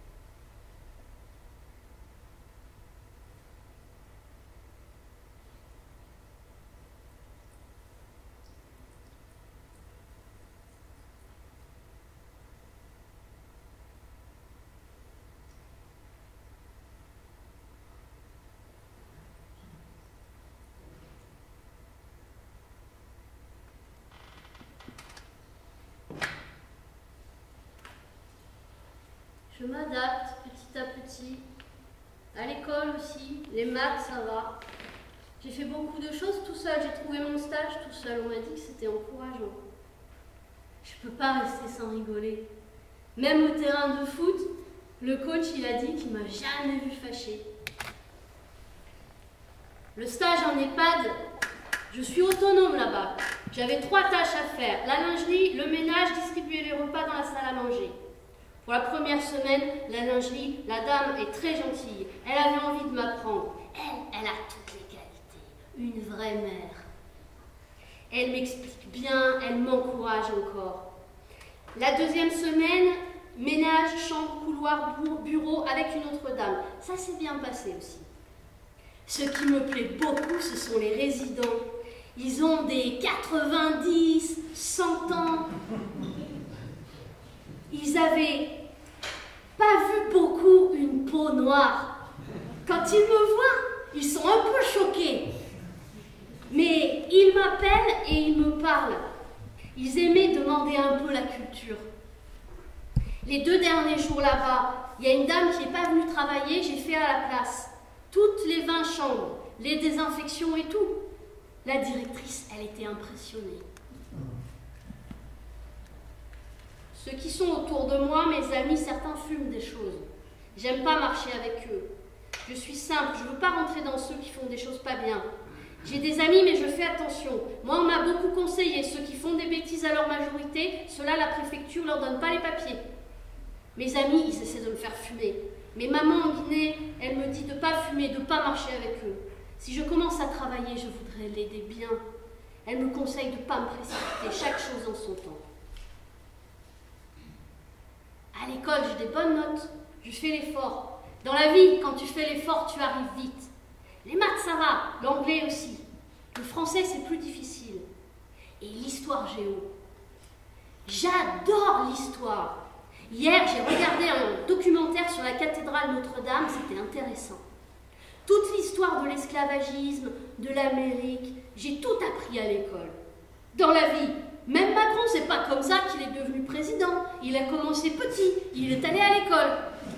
Je m'adapte petit à petit. À l'école aussi, les maths, ça va. J'ai fait beaucoup de choses tout seul. J'ai trouvé mon stage tout seul. On m'a dit que c'était encourageant. Je peux pas rester sans rigoler. Même au terrain de foot, le coach, il a dit qu'il m'a jamais vu fâché. Le stage en EHPAD, je suis autonome là-bas. J'avais trois tâches à faire. La lingerie, le ménage, distribuer les repas dans la salle à manger. Pour la première semaine, la lingerie, la dame est très gentille. Elle avait envie de m'apprendre. Elle, elle a toutes les qualités. Une vraie mère. Elle m'explique bien, elle m'encourage encore. La deuxième semaine, ménage, chambre, couloir, bureau avec une autre dame. Ça s'est bien passé aussi. Ce qui me plaît beaucoup, ce sont les résidents. Ils ont des quatre-vingt-dix, cent ans. Ils avaient pas vu beaucoup une peau noire. Quand ils me voient, ils sont un peu choqués. Mais ils m'appellent et ils me parlent. Ils aimaient demander un peu la culture. Les deux derniers jours là-bas, il y a une dame qui n'est pas venue travailler, j'ai fait à la place. Toutes les vingt chambres, les désinfections et tout. La directrice, elle était impressionnée. Ceux qui sont autour de moi, mes amis, certains fument des choses. J'aime pas marcher avec eux. Je suis simple, je ne veux pas rentrer dans ceux qui font des choses pas bien. J'ai des amis, mais je fais attention. Moi, on m'a beaucoup conseillé. Ceux qui font des bêtises à leur majorité, ceux-là, la préfecture leur donne pas les papiers. Mes amis, ils essaient de me faire fumer. Mais maman en Guinée, elle me dit de ne pas fumer, de ne pas marcher avec eux. Si je commence à travailler, je voudrais l'aider bien. Elle me conseille de ne pas me précipiter, chaque chose en son temps. À l'école, j'ai des bonnes notes. Je fais l'effort. Dans la vie, quand tu fais l'effort, tu arrives vite. Les maths, ça va. L'anglais aussi. Le français, c'est plus difficile. Et l'histoire géo. J'adore l'histoire. Hier, j'ai regardé un documentaire sur la cathédrale Notre-Dame. C'était intéressant. Toute l'histoire de l'esclavagisme, de l'Amérique, j'ai tout appris à l'école. Dans la vie, même Macron, c'est pas comme ça qu'il est devenu président. Il a commencé petit, il est allé à l'école.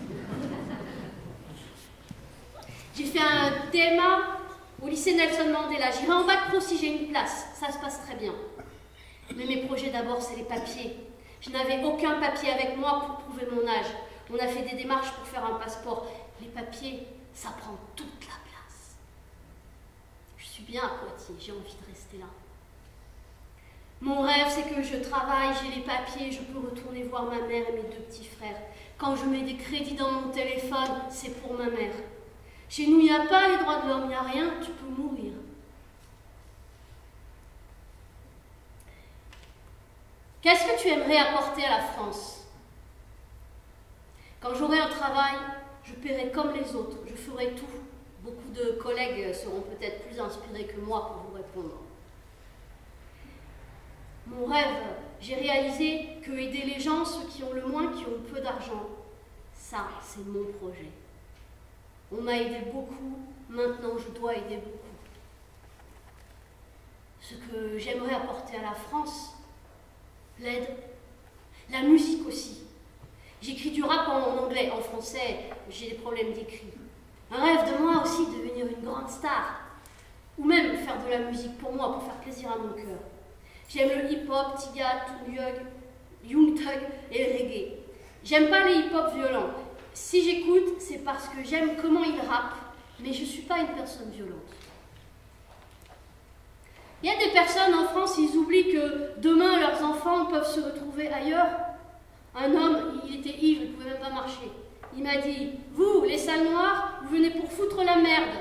J'ai fait un T M A au lycée Nelson Mandela. J'irai en bac pro si j'ai une place, ça se passe très bien. Mais mes projets d'abord, c'est les papiers. Je n'avais aucun papier avec moi pour prouver mon âge. On a fait des démarches pour faire un passeport. Les papiers, ça prend toute la place. Je suis bien à Poitiers, j'ai envie de rester là. Mon rêve, c'est que je travaille, j'ai les papiers, je peux retourner voir ma mère et mes deux petits frères. Quand je mets des crédits dans mon téléphone, c'est pour ma mère. Chez nous, il n'y a pas les droits de l'homme, il n'y a rien, tu peux mourir. Qu'est-ce que tu aimerais apporter à la France? Quand j'aurai un travail, je paierai comme les autres, je ferai tout. Beaucoup de collègues seront peut-être plus inspirés que moi pour vous répondre. Mon rêve, j'ai réalisé que aider les gens, ceux qui ont le moins, qui ont peu d'argent, ça, c'est mon projet. On m'a aidé beaucoup, maintenant je dois aider beaucoup. Ce que j'aimerais apporter à la France, l'aide, la musique aussi. J'écris du rap en anglais, en français, j'ai des problèmes d'écrit. Un rêve de moi aussi, devenir une grande star. Ou même faire de la musique pour moi, pour faire plaisir à mon cœur. J'aime le hip-hop, Tiga, Young, Young Thug et le reggae. J'aime pas les hip-hop violents. Si j'écoute, c'est parce que j'aime comment ils rappent, mais je suis pas une personne violente. Il y a des personnes en France, ils oublient que demain, leurs enfants peuvent se retrouver ailleurs. Un homme, il était ivre, il ne pouvait même pas marcher. Il m'a dit, vous, les sales noirs, vous venez pour foutre la merde.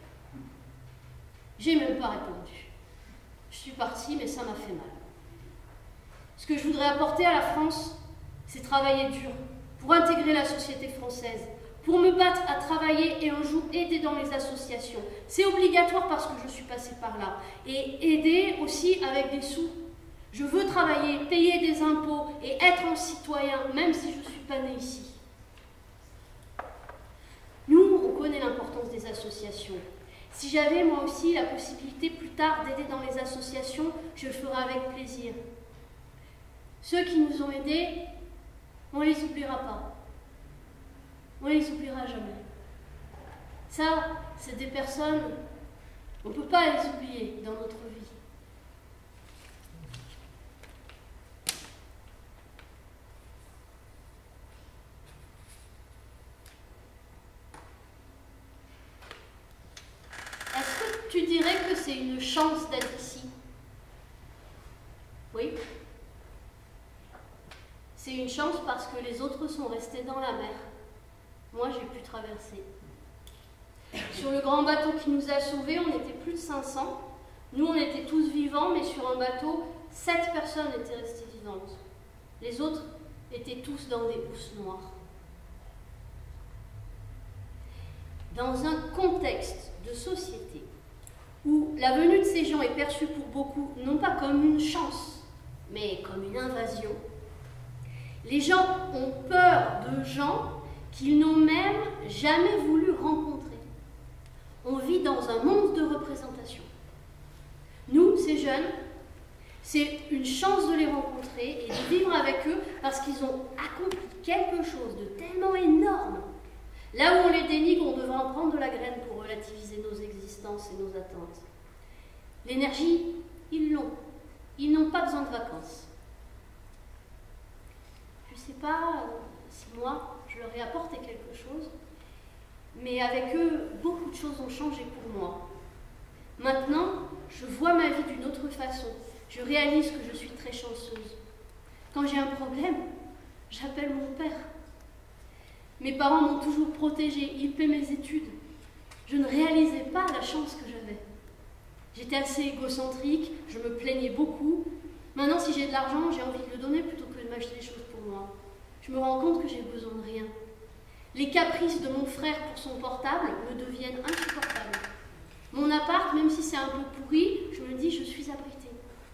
J'ai même pas répondu. Je suis partie, mais ça m'a fait mal. Ce que je voudrais apporter à la France, c'est travailler dur, pour intégrer la société française, pour me battre à travailler et un jour aider dans les associations. C'est obligatoire parce que je suis passée par là. Et aider aussi avec des sous. Je veux travailler, payer des impôts et être un citoyen, même si je ne suis pas née ici. Nous, on connaît l'importance des associations. Si j'avais moi aussi la possibilité plus tard d'aider dans les associations, je le ferais avec plaisir. Ceux qui nous ont aidés, on ne les oubliera pas. On ne les oubliera jamais. Ça, c'est des personnes, on ne peut pas les oublier dans notre vie. Tu dirais que c'est une chance d'être ici? Oui. C'est une chance parce que les autres sont restés dans la mer. Moi, j'ai pu traverser. Sur le grand bateau qui nous a sauvés, on était plus de cinq cents. Nous, on était tous vivants, mais sur un bateau, sept personnes étaient restées vivantes. Les autres étaient tous dans des housses noires. Dans un contexte de société où la venue de ces gens est perçue pour beaucoup, non pas comme une chance, mais comme une invasion, Les gens ont peur de gens qu'ils n'ont même jamais voulu rencontrer. On vit dans un monde de représentation. Nous, ces jeunes, c'est une chance de les rencontrer et de vivre avec eux parce qu'ils ont accompli quelque chose de tellement énorme. Là où on les dénigre, on devrait en prendre de la graine pour relativiser nos existences et nos attentes. L'énergie, ils l'ont. Ils n'ont pas besoin de vacances. Je ne sais pas si moi, je leur ai apporté quelque chose, mais avec eux, beaucoup de choses ont changé pour moi. Maintenant, je vois ma vie d'une autre façon. Je réalise que je suis très chanceuse. Quand j'ai un problème, j'appelle mon père. Mes parents m'ont toujours protégée, ils paient mes études. Je ne réalisais pas la chance que j'avais. J'étais assez égocentrique, je me plaignais beaucoup. Maintenant, si j'ai de l'argent, j'ai envie de le donner plutôt que de m'acheter des choses pour moi. Je me rends compte que j'ai besoin de rien. Les caprices de mon frère pour son portable me deviennent insupportables. Mon appart, même si c'est un peu pourri, je me dis je suis abritée.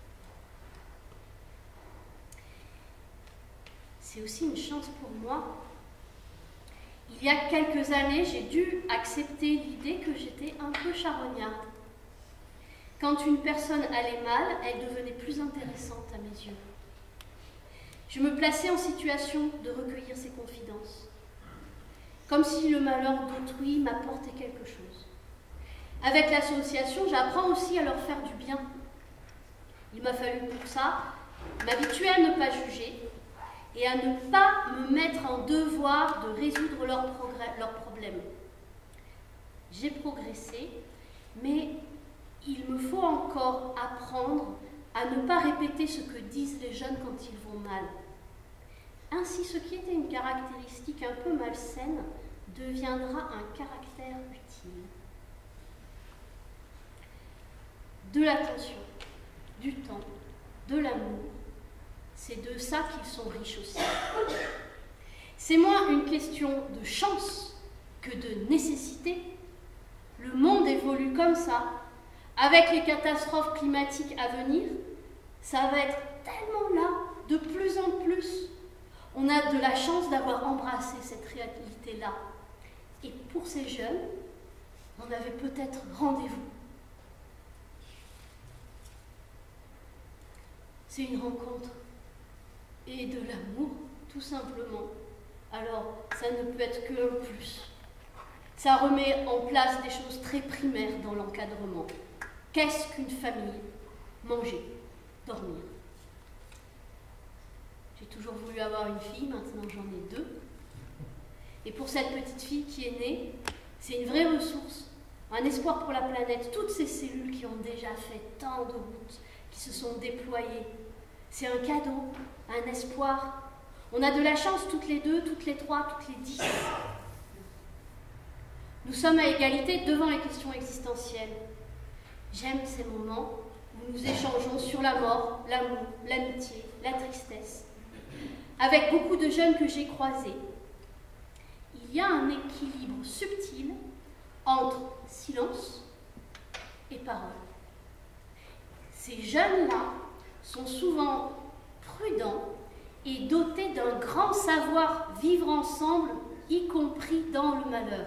C'est aussi une chance pour moi. Il y a quelques années, j'ai dû accepter l'idée que j'étais un peu charognarde. Quand une personne allait mal, elle devenait plus intéressante à mes yeux. Je me plaçais en situation de recueillir ses confidences, comme si le malheur d'autrui m'apportait quelque chose. Avec l'association, j'apprends aussi à leur faire du bien. Il m'a fallu pour ça m'habituer à ne pas juger et à ne pas me mettre en devoir de résoudre leurs leurs problèmes. J'ai progressé, mais il me faut encore apprendre à ne pas répéter ce que disent les jeunes quand ils vont mal. Ainsi, ce qui était une caractéristique un peu malsaine deviendra un caractère utile. De l'attention, du temps, de l'amour, c'est de ça qu'ils sont riches aussi. C'est moins une question de chance que de nécessité. Le monde évolue comme ça. Avec les catastrophes climatiques à venir, ça va être tellement là, de plus en plus. On a de la chance d'avoir embrassé cette réalité-là. Et pour ces jeunes, on avait peut-être rendez-vous. C'est une rencontre et de l'amour, tout simplement. Alors, ça ne peut être qu'un plus. Ça remet en place des choses très primaires dans l'encadrement. Qu'est-ce qu'une famille? Manger, dormir. J'ai toujours voulu avoir une fille, maintenant j'en ai deux. Et pour cette petite fille qui est née, c'est une vraie ressource, un espoir pour la planète. Toutes ces cellules qui ont déjà fait tant de routes, qui se sont déployées, c'est un cadeau, un espoir. On a de la chance toutes les deux, toutes les trois, toutes les dix. Nous sommes à égalité devant les questions existentielles. J'aime ces moments où nous échangeons sur la mort, l'amour, l'amitié, la tristesse. Avec beaucoup de jeunes que j'ai croisés, il y a un équilibre subtil entre silence et parole. Ces jeunes-là sont souvent prudents et dotés d'un grand savoir vivre ensemble, y compris dans le malheur.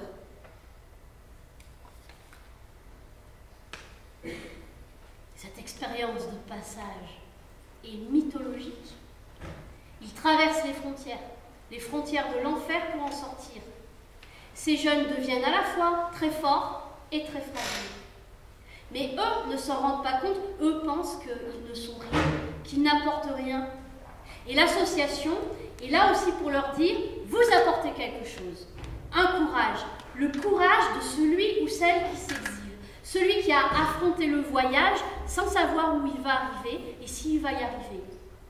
Cette expérience de passage est mythologique. Ils traversent les frontières, les frontières de l'enfer pour en sortir. Ces jeunes deviennent à la fois très forts et très fragiles. Mais eux ne s'en rendent pas compte, eux pensent qu'ils ne sont rien, qu'ils n'apportent rien. Et l'association est là aussi pour leur dire, vous apportez quelque chose, un courage, le courage de celui ou celle qui s'exile. Celui qui a affronté le voyage sans savoir où il va arriver et s'il va y arriver.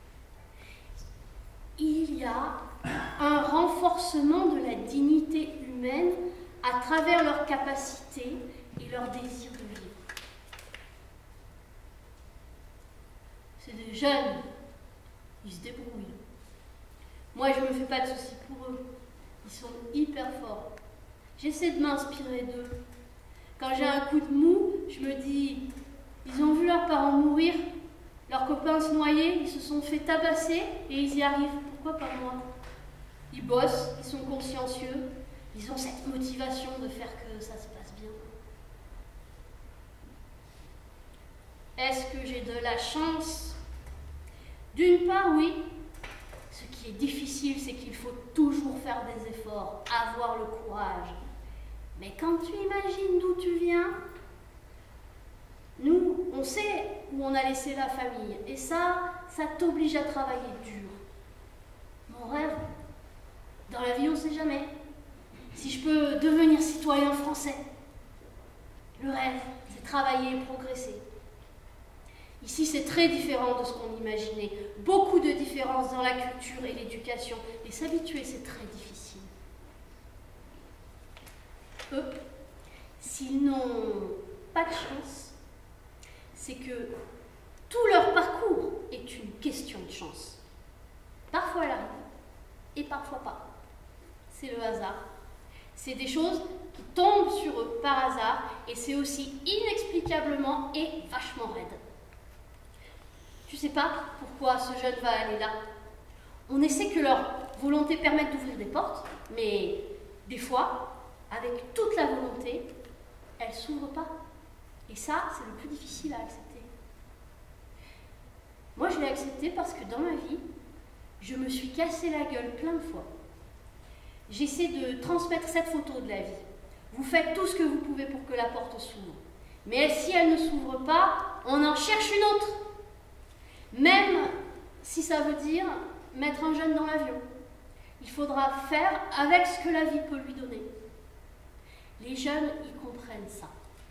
Il y a un renforcement de la dignité humaine à travers leur capacité et leur désir de vivre. C'est des jeunes, ils se débrouillent. Moi, je ne me fais pas de soucis pour eux. Ils sont hyper forts. J'essaie de m'inspirer d'eux. Quand j'ai un coup de mou, je me dis, ils ont vu leurs parents mourir, leurs copains se noyer, ils se sont fait tabasser et ils y arrivent pourquoi pas moi? Ils bossent, ils sont consciencieux, ils ont cette motivation de faire que ça se passe bien. Est-ce que j'ai de la chance? D'une part, oui. Ce qui est difficile, c'est qu'il faut toujours faire des efforts, avoir le courage. Mais quand tu imagines d'où tu viens, nous, on sait où on a laissé la famille. Et ça, ça t'oblige à travailler dur. Mon rêve, dans la vie, on ne sait jamais. Si je peux devenir citoyen français, le rêve, c'est travailler et progresser. Ici, c'est très différent de ce qu'on imaginait. Beaucoup de différences dans la culture et l'éducation. Et s'habituer, c'est très difficile. Eux, s'ils n'ont pas de chance, c'est que tout leur parcours est une question de chance. Parfois elle arrive, et parfois pas. C'est le hasard. C'est des choses qui tombent sur eux par hasard, et c'est aussi inexplicablement et vachement raide. Tu sais pas pourquoi ce jeune va aller là. On essaie que leur volonté permette d'ouvrir des portes, mais des fois, avec toute la volonté, elles ne s'ouvrent pas. Et ça, c'est le plus difficile à accepter. Moi, je l'ai accepté parce que dans ma vie, je me suis cassé la gueule plein de fois. J'essaie de transmettre cette photo de la vie. Vous faites tout ce que vous pouvez pour que la porte s'ouvre. Mais si elle ne s'ouvre pas, on en cherche une autre. Même si ça veut dire mettre un jeune dans l'avion. Il faudra faire avec ce que la vie peut lui donner. Les jeunes, ils comprennent ça.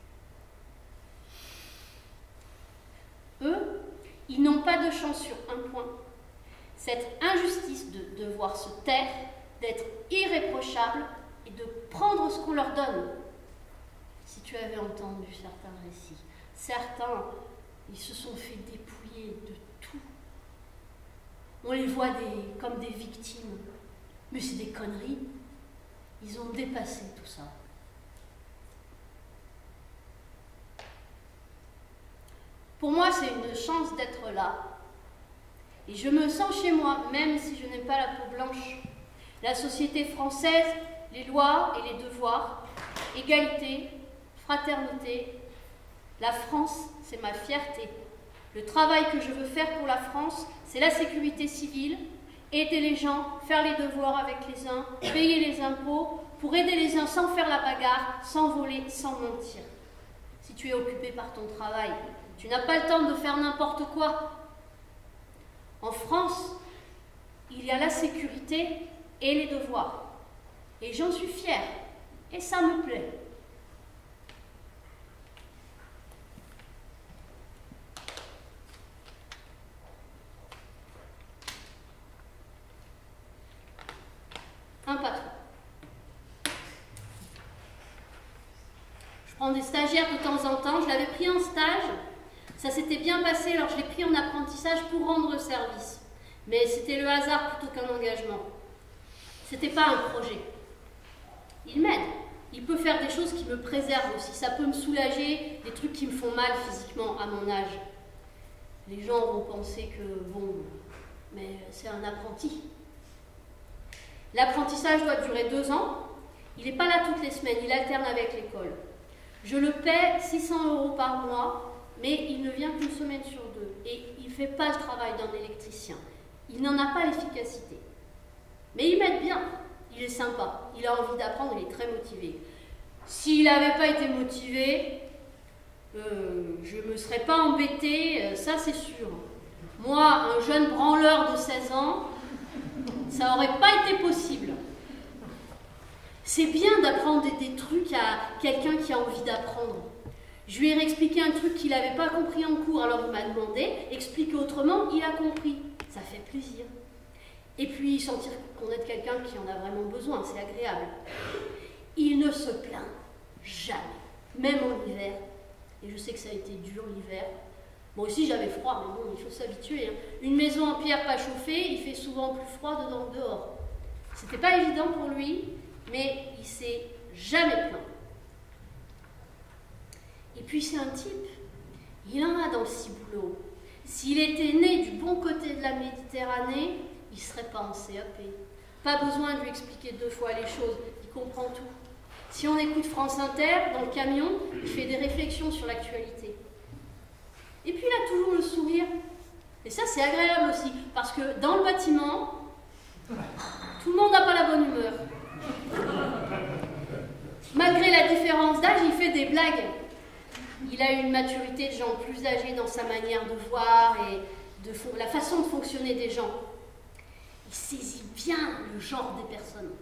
Eux, ils n'ont pas de chance sur un point. Cette injustice de devoir se taire, d'être irréprochable et de prendre ce qu'on leur donne. Si tu avais entendu certains récits, certains, ils se sont fait dépouiller de tout. On les voit des, comme des victimes. Mais c'est des conneries. Ils ont dépassé tout ça. Pour moi, c'est une chance d'être là. Et je me sens chez moi, même si je n'ai pas la peau blanche. La société française, les lois et les devoirs, égalité, fraternité. La France, c'est ma fierté. Le travail que je veux faire pour la France, c'est la sécurité civile, aider les gens, faire les devoirs avec les uns, payer les impôts, pour aider les uns sans faire la bagarre, sans voler, sans mentir. Si tu es occupé par ton travail, tu n'as pas le temps de faire n'importe quoi. En France, il y a la sécurité et les devoirs. Et j'en suis fière. Et ça me plaît. Un patron. Je prends des stagiaires de temps en temps. Je l'avais pris en stage. Ça s'était bien passé, alors je l'ai pris en apprentissage pour rendre service. Mais c'était le hasard plutôt qu'un engagement. C'était pas un projet. Il m'aide. Il peut faire des choses qui me préservent aussi. Ça peut me soulager des trucs qui me font mal physiquement à mon âge. Les gens vont penser que, bon, mais c'est un apprenti. L'apprentissage doit durer deux ans. Il n'est pas là toutes les semaines, il alterne avec l'école. Je le paie six cents euros par mois. Mais il ne vient qu'une semaine sur deux et il ne fait pas le travail d'un électricien. Il n'en a pas l'efficacité. Mais il m'aide bien, il est sympa, il a envie d'apprendre, il est très motivé. S'il n'avait pas été motivé, euh, je ne me serais pas embêtée, ça c'est sûr. Moi, un jeune branleur de seize ans, ça n'aurait pas été possible. C'est bien d'apprendre des, des trucs à quelqu'un qui a envie d'apprendre. Je lui ai réexpliqué un truc qu'il n'avait pas compris en cours, alors il m'a demandé, expliquer autrement, il a compris. Ça fait plaisir. Et puis sentir qu'on aide quelqu'un qui en a vraiment besoin, c'est agréable. Il ne se plaint jamais, même en hiver. Et je sais que ça a été dur l'hiver. Moi aussi j'avais froid, mais bon, il faut s'habituer. Hein. Une maison en pierre pas chauffée, il fait souvent plus froid dedans que dehors. C'était pas évident pour lui, mais il s'est jamais plaint. Et puis c'est un type, il en a dans le ciboulot. S'il était né du bon côté de la Méditerranée, il ne serait pas en C A P. Pas besoin de lui expliquer deux fois les choses, il comprend tout. Si on écoute France Inter, dans le camion, il fait des réflexions sur l'actualité. Et puis il a toujours le sourire. Et ça, c'est agréable aussi, parce que dans le bâtiment, tout le monde n'a pas la bonne humeur. Malgré la différence d'âge, il fait des blagues. Il a une maturité de gens plus âgés dans sa manière de voir et de la façon de fonctionner des gens. Il saisit bien le genre des personnes.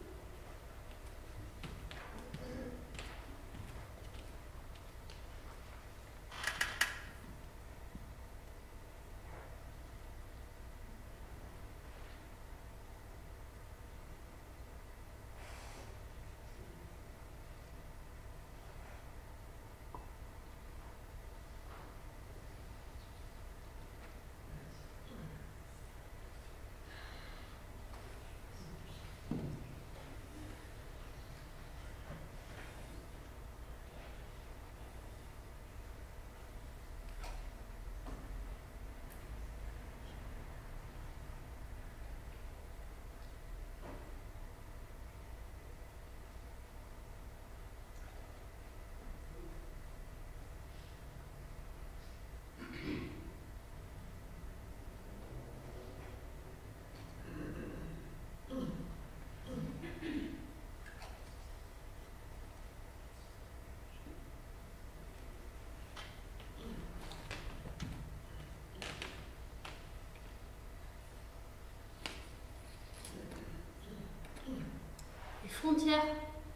Frontières.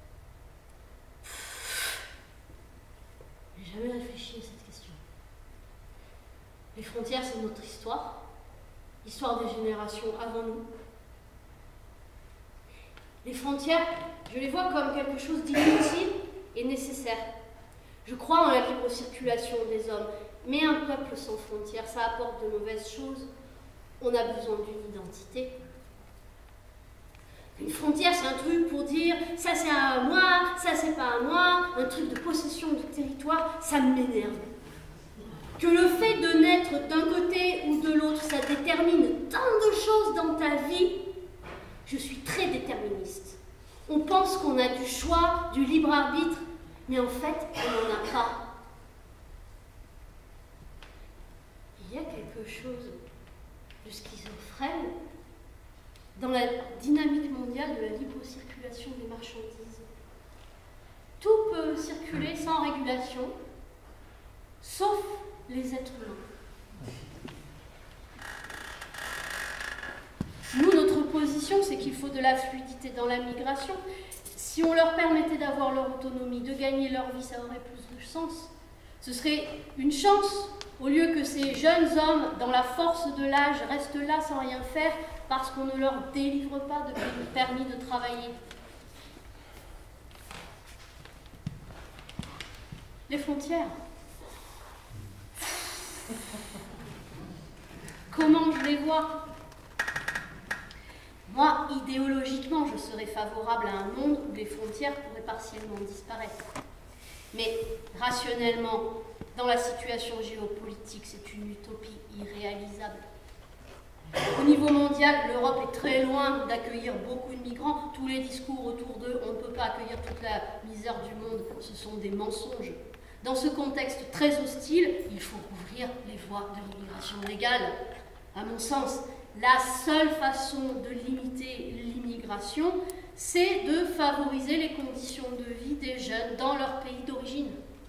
J'ai jamais réfléchi à cette question. Les frontières, c'est notre histoire, l'histoire des générations avant nous. Les frontières, je les vois comme quelque chose d'inutile et nécessaire. Je crois en la libre circulation des hommes, mais un peuple sans frontières, ça apporte de mauvaises choses. On a besoin d'une identité. Une frontière, c'est un truc pour dire ça c'est à moi, ça c'est pas à moi, un truc de possession de territoire, ça m'énerve. Que le fait de naître d'un côté ou de l'autre, ça détermine tant de choses dans ta vie, je suis très déterministe. On pense qu'on a du choix, du libre arbitre, mais en fait, on n'en a pas. Il y a quelque chose de schizophrène dans la dynamique mondiale de la libre circulation des marchandises. Tout peut circuler sans régulation, sauf les êtres humains. Nous, notre position, c'est qu'il faut de la fluidité dans la migration. Si on leur permettait d'avoir leur autonomie, de gagner leur vie, ça aurait plus de sens. Ce serait une chance, au lieu que ces jeunes hommes, dans la force de l'âge, restent là sans rien faire, parce qu'on ne leur délivre pas de permis de travailler. Les frontières. Comment je les vois? Moi, idéologiquement, je serais favorable à un monde où les frontières pourraient partiellement disparaître. Mais rationnellement, dans la situation géopolitique, c'est une utopie irréalisable. Au niveau mondial, l'Europe est très loin d'accueillir beaucoup de migrants. Tous les discours autour d'eux, on ne peut pas accueillir toute la misère du monde, ce sont des mensonges. Dans ce contexte très hostile, il faut ouvrir les voies de l'immigration légale. À mon sens, la seule façon de limiter l'immigration, c'est de favoriser les conditions de vie des jeunes dans leur pays d'origine.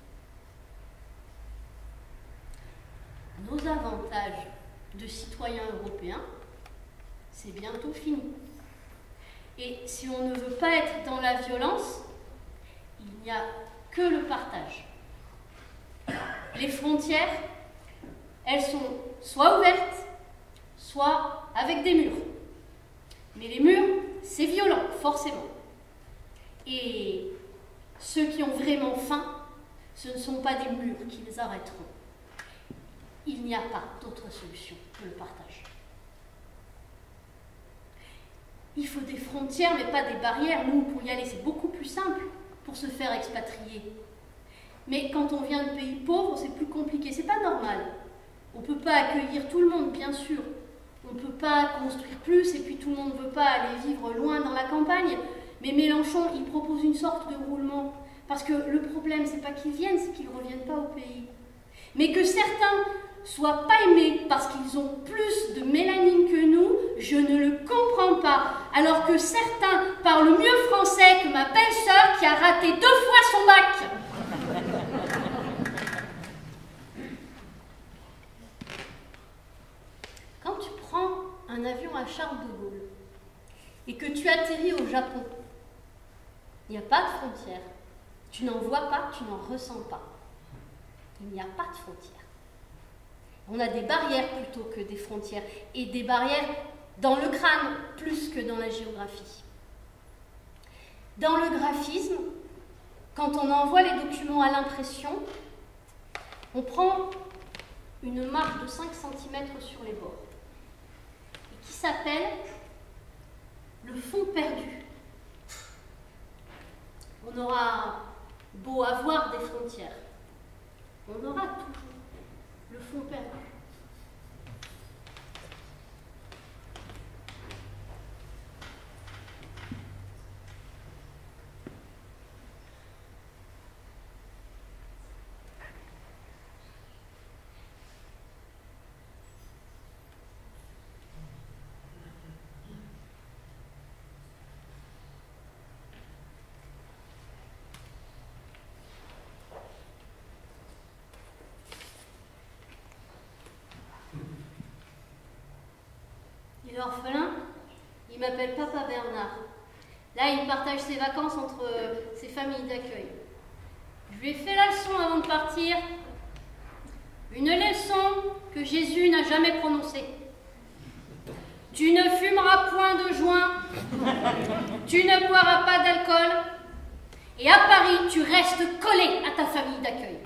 Nos avantages de citoyens européens, c'est bientôt fini. Et si on ne veut pas être dans la violence, il n'y a que le partage. Les frontières, elles sont soit ouvertes, soit avec des murs. Mais les murs, c'est violent, forcément. Et ceux qui ont vraiment faim, ce ne sont pas des murs qui les arrêteront. Il n'y a pas d'autre solution que le partage. Il faut des frontières, mais pas des barrières. Nous, pour y aller, c'est beaucoup plus simple pour se faire expatrier. Mais quand on vient de pays pauvres, c'est plus compliqué. C'est pas normal. On ne peut pas accueillir tout le monde, bien sûr. On ne peut pas construire plus et puis tout le monde ne veut pas aller vivre loin dans la campagne. Mais Mélenchon, il propose une sorte de roulement. Parce que le problème, c'est pas qu'ils viennent, c'est qu'ils ne reviennent pas au pays. Mais que certains soient pas aimés parce qu'ils ont plus de mélanine que nous, je ne le comprends pas. Alors que certains parlent mieux français que ma belle-sœur qui a raté deux fois son bac. Quand tu prends un avion à Charles de Gaulle et que tu atterris au Japon, il n'y a pas de frontières. Tu n'en vois pas, tu n'en ressens pas. Il n'y a pas de frontières. On a des barrières plutôt que des frontières, et des barrières dans le crâne plus que dans la géographie. Dans le graphisme, quand on envoie les documents à l'impression, on prend une marque de cinq centimètres sur les bords, et qui s'appelle le fond perdu. On aura beau avoir des frontières, on aura toujours le fond perdu. Il est orphelin, il m'appelle Papa Bernard. Là, il partage ses vacances entre ses familles d'accueil. Je lui ai fait la leçon avant de partir. Une leçon que Jésus n'a jamais prononcée. Tu ne fumeras point de joint, tu ne boiras pas d'alcool, et à Paris, tu restes collé à ta famille d'accueil.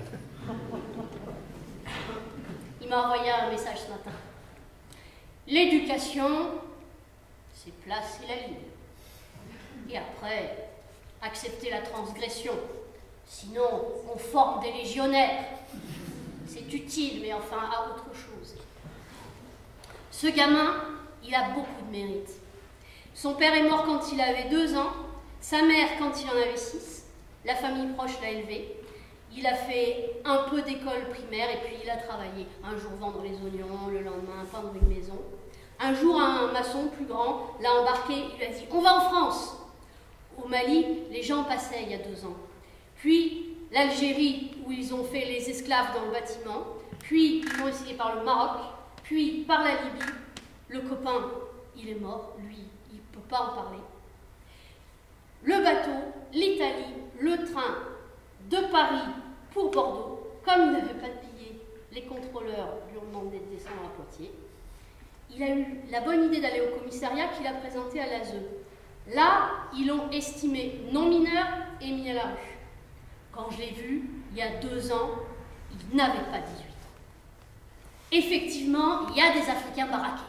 Il m'a envoyé un message ce matin. L'éducation, c'est placer la ligne. Et après, accepter la transgression. Sinon, on forme des légionnaires. C'est utile, mais enfin à autre chose. Ce gamin, il a beaucoup de mérite. Son père est mort quand il avait deux ans, sa mère quand il en avait six. La famille proche l'a élevé. Il a fait un peu d'école primaire et puis il a travaillé. Un jour vendre les oignons, le lendemain peindre une maison. Un jour, un maçon plus grand l'a embarqué, il lui a dit « On va en France !» Au Mali, les gens passaient il y a deux ans. Puis l'Algérie, où ils ont fait les esclaves dans le bâtiment. Puis ils ont essayé par le Maroc. Puis par la Libye. Le copain, il est mort. Lui, il ne peut pas en parler. Le bateau, l'Italie, le train de Paris pour Bordeaux. Comme il n'avait pas de billets, les contrôleurs lui ont demandé de descendre à Poitiers. Il a eu la bonne idée d'aller au commissariat qu'il a présenté à l'A S E. Là, ils l'ont estimé non mineur et mis à la rue. Quand je l'ai vu, il y a deux ans, il n'avait pas dix-huit ans. Effectivement, il y a des Africains baraqués.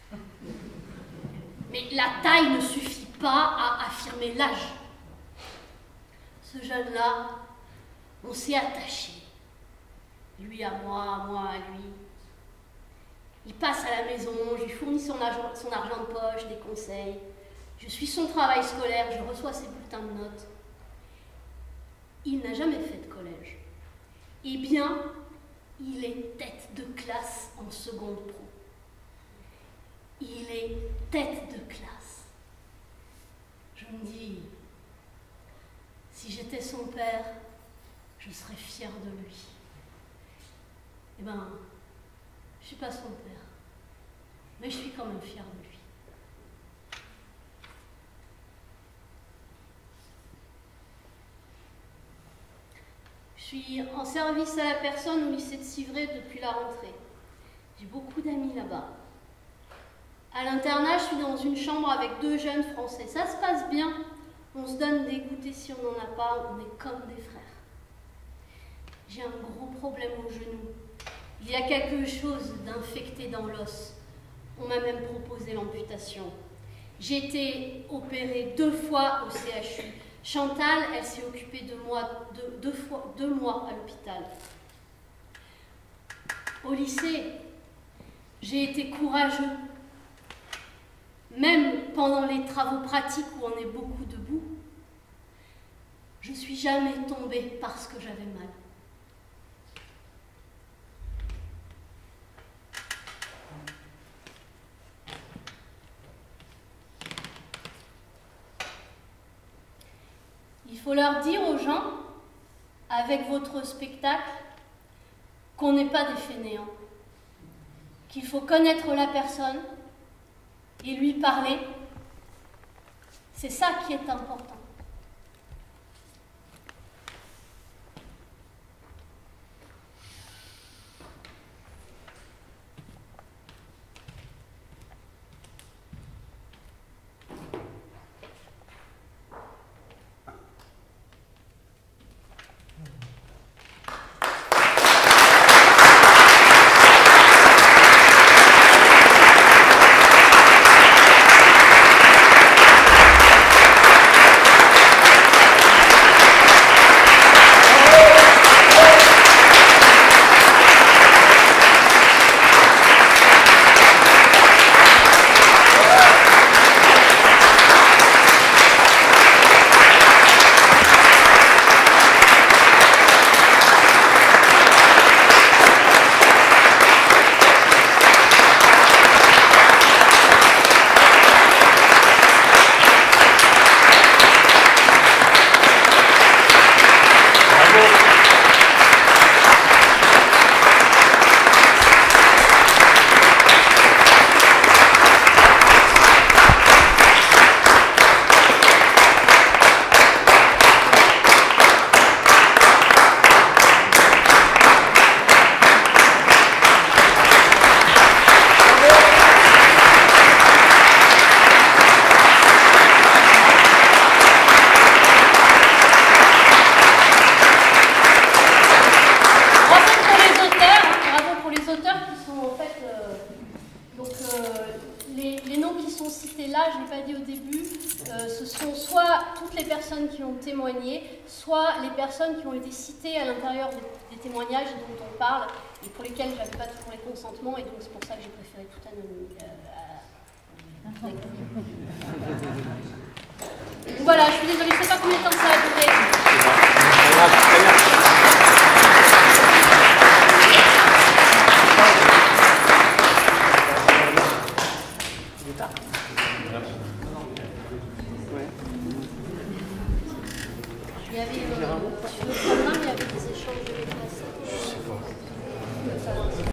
Mais la taille ne suffit pas à affirmer l'âge. Ce jeune-là, on s'est attaché. Lui à moi, moi à lui. Il passe à la maison, je lui fournis son argent, son argent de poche, des conseils. Je suis son travail scolaire, je reçois ses bulletins de notes. Il n'a jamais fait de collège. Eh bien, il est tête de classe en seconde pro. Il est tête de classe. Je me dis, si j'étais son père, je serais fière de lui. Eh bien, je ne suis pas son père, mais je suis quand même fière de lui. Je suis en service à la personne au lycée de Civray depuis la rentrée. J'ai beaucoup d'amis là-bas. À l'internat, je suis dans une chambre avec deux jeunes Français. Ça se passe bien. On se donne des goûters si on n'en a pas. On est comme des frères. J'ai un gros problème au genou. Il y a quelque chose d'infecté dans l'os. On m'a même proposé l'amputation. J'ai été opérée deux fois au C H U. Chantal, elle s'est occupée de moi deux, deux, fois, deux mois à l'hôpital. Au lycée, j'ai été courageux. même pendant les travaux pratiques où on est beaucoup debout, je suis jamais tombée parce que j'avais mal. Il faut leur dire aux gens, avec votre spectacle, qu'on n'est pas des fainéants, qu'il faut connaître la personne et lui parler. C'est ça qui est important. Soit les personnes qui ont été citées à l'intérieur des, des témoignages dont on parle et pour lesquels je n'avais pas toujours les consentements, et donc c'est pour ça que j'ai préféré tout anonymiser. Euh, à... Voilà, je suis désolée, je ne sais pas combien de temps ça a duré. Il y avait, euh, sur le programme, il y avait des échanges de déplacés.